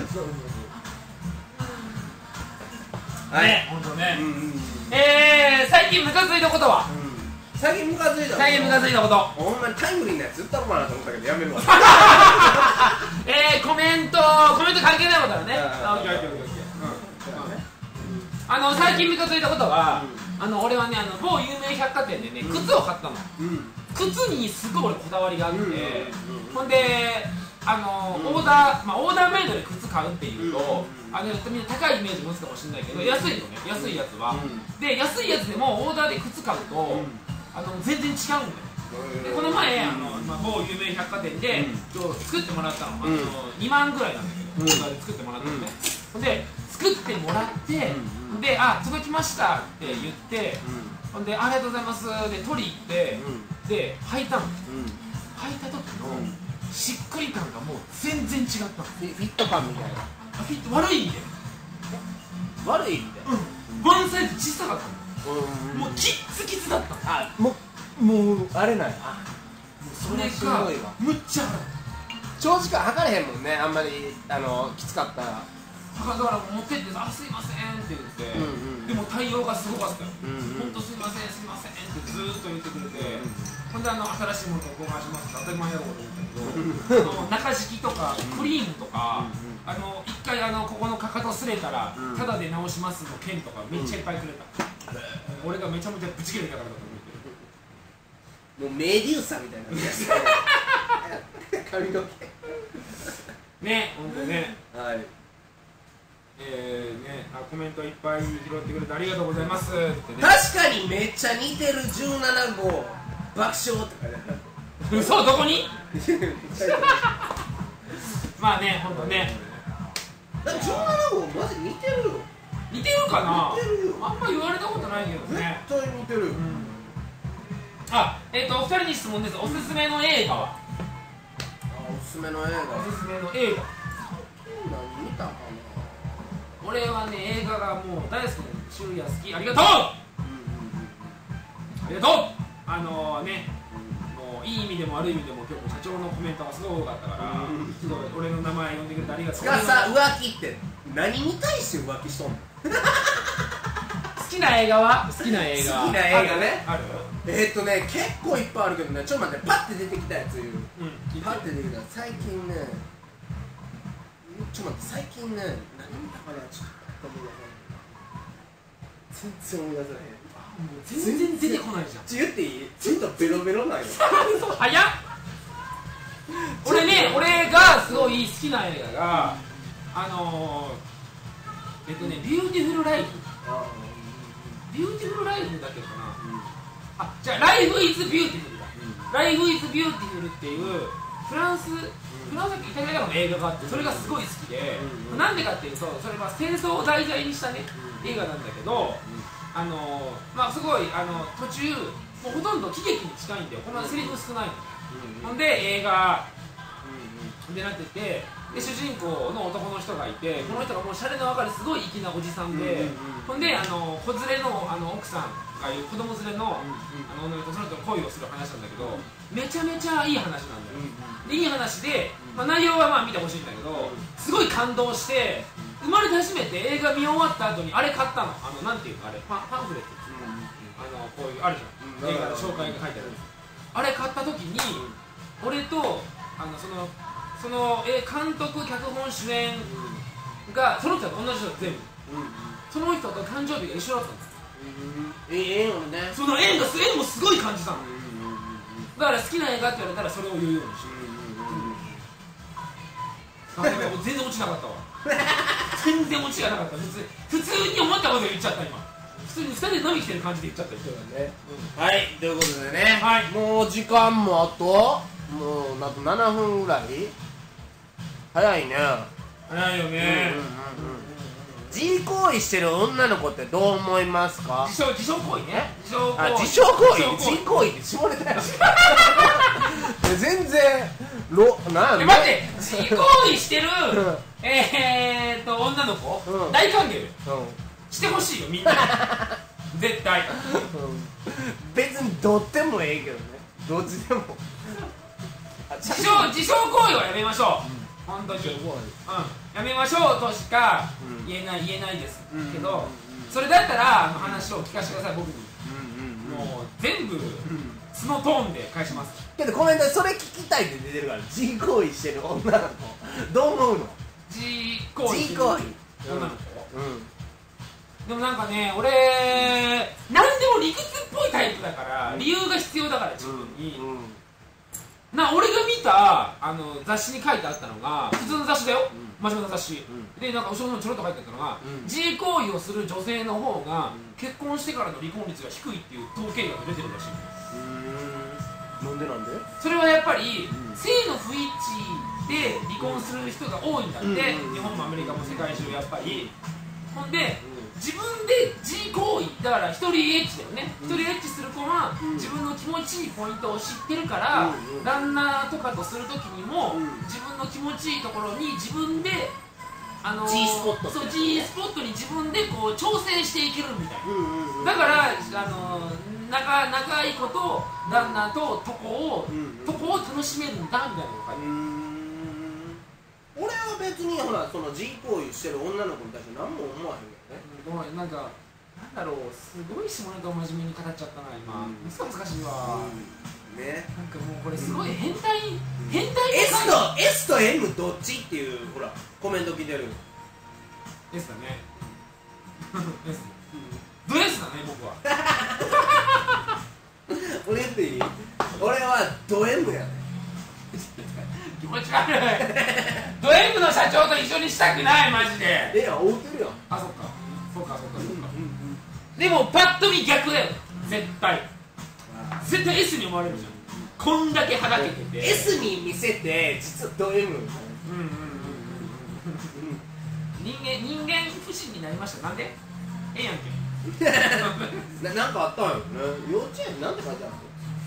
はいねほんとねうんうんうんえー最近ムカついたことは最近ムカついた最近ムカついたことほんまにタイムリーなやつ言ったのかなと思ったけどやめるわえー、コメントコメント関係ないことだねああオッケーオッケーオッケーあの最近ムカついたことは、あの俺はねあの某有名百貨店でね靴を買ったの、 うん靴にすごい俺こだわりがあって、 うんうんほんであの、オーダー、まあ、オーダーメイドで靴買うっていうと、 あのみんな高いイメージ持つかもしれないけど、安いのね、安いやつは、で安いやつでもオーダーで靴買うと、あの全然違うんだよ。でこの前あの、まあ、某有名百貨店で、うん、作ってもらったの、あの、うん、にまんぐらいなんだけど、オーダーで作ってもらったのね、うん、で作ってもらって、うん、であ届きましたって言って、ほ、うんでありがとうございますで取り行って、うん、で履いたの、うん、履いた時の、うん、しっくり感がもう全然違ったの。 フィット感みたいな。 フィット悪い意味で悪い意味で、 うん、ワンサイズ小さかったの、うん、もうキッツキツだったの。 あもうもうあれなんや。 それがむっちゃ長時間測れへんもんね、あんまりあのきつかったら。 だから持ってってさ、あすいませんって言って、うんうん、でも対応がすごかったよ、本当すいませんすいませんってずーっと言ってくれて、ほんであの新しいものと交換しますって当たり前だろうと思ったけど、あの中敷きとかクリームとか、あの一回あのここのかかと擦れたらタダで直しますの券とかめっちゃいっぱいくれた、俺がめちゃめちゃブチ切れたからだと思ってる。もうメデューサみたいな髪の毛ね、ほんとね。 はい。 えーね、あコメントいっぱい拾ってくれてありがとうございますって、ね、 確かにめっちゃ似てるじゅうななごう爆笑って書いてある。嘘、どこにまあね、ほんとね、 じゅうななごうマジ似てるよ。 似てるかな。 似てるよ。 あんま言われたことないけどね。 絶対似てる、うん、 あ、えっ、ー、とお二人に質問です。おすすめの映画は。あ、 おすすめの映画おすすめの映画何見たかな。 俺はね、映画がもう大好きなの。シュウヤ好き、ありがとう、ありがとう。あのー、ね、もういい意味でも悪い意味でも今日社長のコメントがすごい多かったから、ちょっと俺の名前呼んでくれてありがとう。 がさ、浮気って何に対して浮気しとんの。 好きな映画は好きな映画好きな映画ね、 ある。 えーっとね、結構いっぱいあるけどね、ちょっと待って、パッて出てきたやつ言う、 うん、 パッて出てきた最近ね、ちょっと待って、最近ね、何見たかな、ちょっと思い出さない。全然思い出さない。 全然出てこないじゃん。 ちょ言っていい？ちょっとベロベロなんよ。 早っ。俺ね、俺がすごい好きな映画があのー、えっとね、ビューティフルライフ。ビューティフルライフだっけかな、うん、あ、じゃあライフイズビューティフルだ、うん、ライフイズビューティフルっていうフランス、うん、フランスイタリアの映画があって、それがすごい好きで、うん、なんでかっていうと、それは戦争を題材にしたね、うん、映画なんだけど、あのー、まあすごいあの途中もうほとんど喜劇に近いんだよ。こんなセリフ少ないの、うん、ほんで映画、うん、でなってて、で主人公の男の人がいて、この人がもうシャレの分かるすごい粋なおじさんで、ほんであの子連れのあの奥さんがいう子供連れの、あの女の子とその人と恋をする話なんだけど、めちゃめちゃいい話なんだよ。でいい話で、まあ、内容はまあ見てほしいんだけど、すごい感動して、生まれて初めて映画見終わった後にあれ買ったの。あのなんていうのあれパン、パンフレットっていうの、あのこういうあるじゃん、映画の紹介が書いてある。あれ買った時に俺とあのそのそのえ監督、脚本、主演がその人と同じ人全部、その人と誕生日が一緒だったんです。 ええよね。 その縁が縁もすごい感じたの。だから好きな映画って言われたらそれを言うようにしてる。あ、でも全然落ちなかったわ。全然落ちがなかった。普通普通に思ったこと言っちゃった。今普通にふたりで飲み来てる感じで言っちゃった人なんで、 うん、はい、ということでね、 はい、 もう時間もあともうあとななふんぐらい。早いね。 早いよね。 自慰行為してる女の子ってどう思いますか？ 自傷、自傷行為ね。 自傷行為。あ、自傷行為。自慰行為って絞れたよ。全然ロなんや。 待って、自慰行為してるえーっと女の子、うん、大歓迎よ、うん、してほしいよみんな。絶対。 別にどっちもええけどね。どっちでも。 自傷、自傷行為はやめましょう。本当に、うん、やめましょうとしか言えない、言えないですけど、それだったら話を聞かせてください、僕に。もう全部そのトーンで返します。 けどコメントそれ聞きたいって出てるから、自慰行為してる女の子どう思うの？ 自慰行為してる女の子、うん、でもなんかね、俺何でも理屈っぽいタイプだから、理由が必要だから自分に、 な俺が見たあの雑誌に書いてあったのが普通の雑誌だよ、真面目な雑誌、でなんか後ろのちょろっと書いてあったのが、自慰行為をする女性の方が結婚してからの離婚率が低いっていう統計が出てるらしい。 なんでなんで？ それはやっぱり性の不一致で離婚する人が多いんだって、日本もアメリカも世界中やっぱり。ほんで自分で自行為だから一人エッチだよね、一人エッチする子は自分の気持ちいいポイントを知ってるから、旦那とかとするときにも自分の気持ちいいところに自分であのー、 G スポット、 そう G スポットに自分でこう調整していけるみたいな。だからあのー、仲仲いい子と旦那ととこをとこを楽しめるんだみたいなのが書いてある。 俺は別にほらその G 行為してる女の子に対して何も思わへんけどね。 ごめん、なんかなんだろう、すごい下ネタを真面目に語っちゃったな今。難しいわ。 ね。 なんかもうこれすごい変態変態 S と S と M どっちっていうほらコメント聞いてる。 S だね。S。ド S だね僕は。 俺言っていい？俺はド M やね。 気持ち悪い。ド M の社長と一緒にしたくないマジで。 いや会うてるよ。 あ、そっかそっかそっかそっか。でもパッと見逆だよ絶対。絶対 S に思われるじゃん、こんだけはだけてて。 S に見せて実はド M。 うんうんうんうん。人間人間不信になりました。なんで？ええやんけ。 な, なんかあったんよね。幼稚園なんて書いてあるの？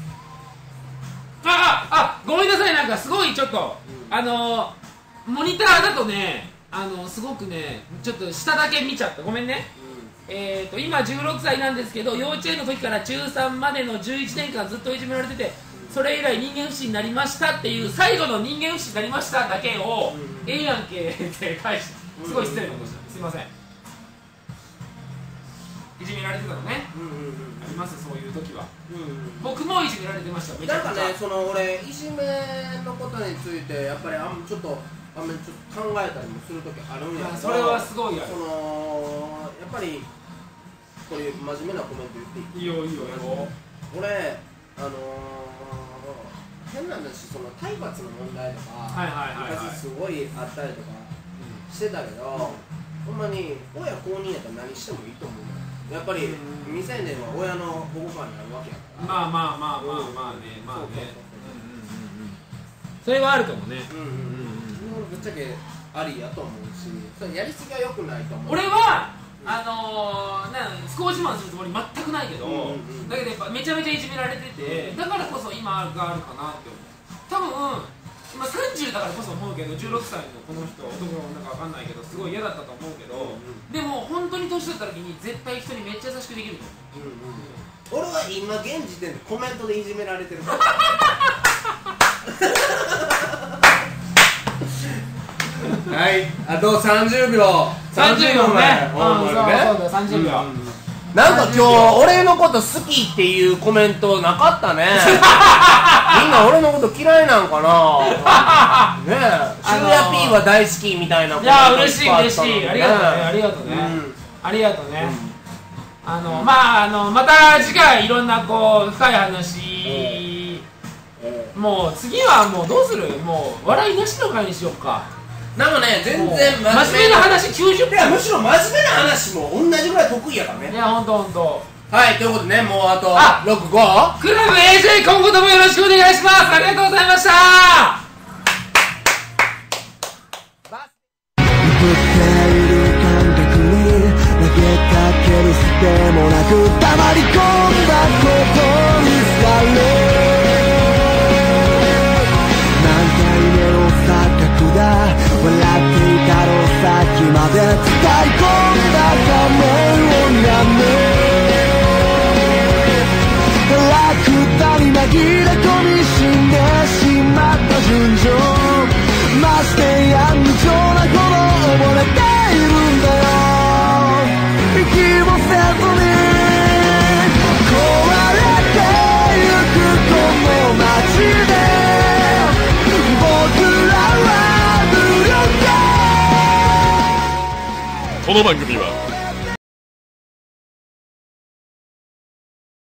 あああ、ごめんなさい、なんかすごいちょっと、うん、あのー、モニターだとね、あのー、すごくね、ちょっと下だけ見ちゃった、ごめんね、うん、えーと今じゅうろくさいなんですけど、幼稚園の時から中さんまでのじゅういちねんかんずっといじめられてて、それ以来人間不信になりましたっていう最後の人間不信になりましただけを、うん、ええやんけって返して、すごい失礼なことした、すいません。いじめられてたのね、うんうんうん、あります、そういう時は、うんうん、僕もいじめられてました。めちゃくちゃなんかね、その俺いじめのことについてやっぱりあんちょっとあんまりちょっと考えたりもする時あるんやけど、 それはすごいやる。 そのやっぱりこれ真面目なコメント言っていい？ いいよいいよ。 俺あのー、変な話、その体罰の問題とか、はいはいはいはい、昔すごいあったりとかしてたけど、うん、ほんまに親公認やったら何してもいいと思うの。やっぱり未成年は親の保護下にあるわけやから。 まあまあまあまあまあね、まあね。それはあるかもね。うんうんうん。ぶっちゃけありやと思うし、それやりすぎは良くないと思う。 俺はあのー、な不幸自慢するつもり全くないけど、うんうん、だけどやっぱめちゃめちゃいじめられてて、だからこそ今があるかなって思う。多分今さんじゅうだからこそ思うけど、じゅうろくさいのこの人、男のなんかわかんないけどすごい嫌だったと思うけど、うんうん、でも本当に年取った時に絶対人にめっちゃ優しくできると思う。 うんうん、俺は今現時点でコメントでいじめられてるからはい、あとさんじゅうびょう。 さんじゅうびょうね。 そうそうだ、さんじゅうびょう。 なんか今日俺のこと好きっていうコメントなかったね。みんな俺のこと嫌いなんかな。ねえ、シュウヤピーは大好きみたいな。 いや嬉しい嬉しい、ありがとうね、ありがとうね、ありがとうね。あのまああのまた次回いろんなこう深い話。もう次はもうどうする？もう笑いなしの回にしようか。 なんかね、全然真面目な話きゅうじゅっぷん。 いや、むしろ真面目な話も同じぐらい得意やからね。 いや、ほんとほんと。 はい、ということでね、もうあとろく、ごクラブ エージェー 今後ともよろしくお願いします。ありがとうございました。 振っている感覚に投げかけるすでもなく黙り込んだことにされ、何回目の錯覚だ、笑っていたのさっきまで伝え込んだ仮面をやめ、楽たに紛れ込み死んでしまった純情、ましてや無情なほど溺れているんだよ、息もせずに壊れてゆくこの街で僕らは無力。 この番組は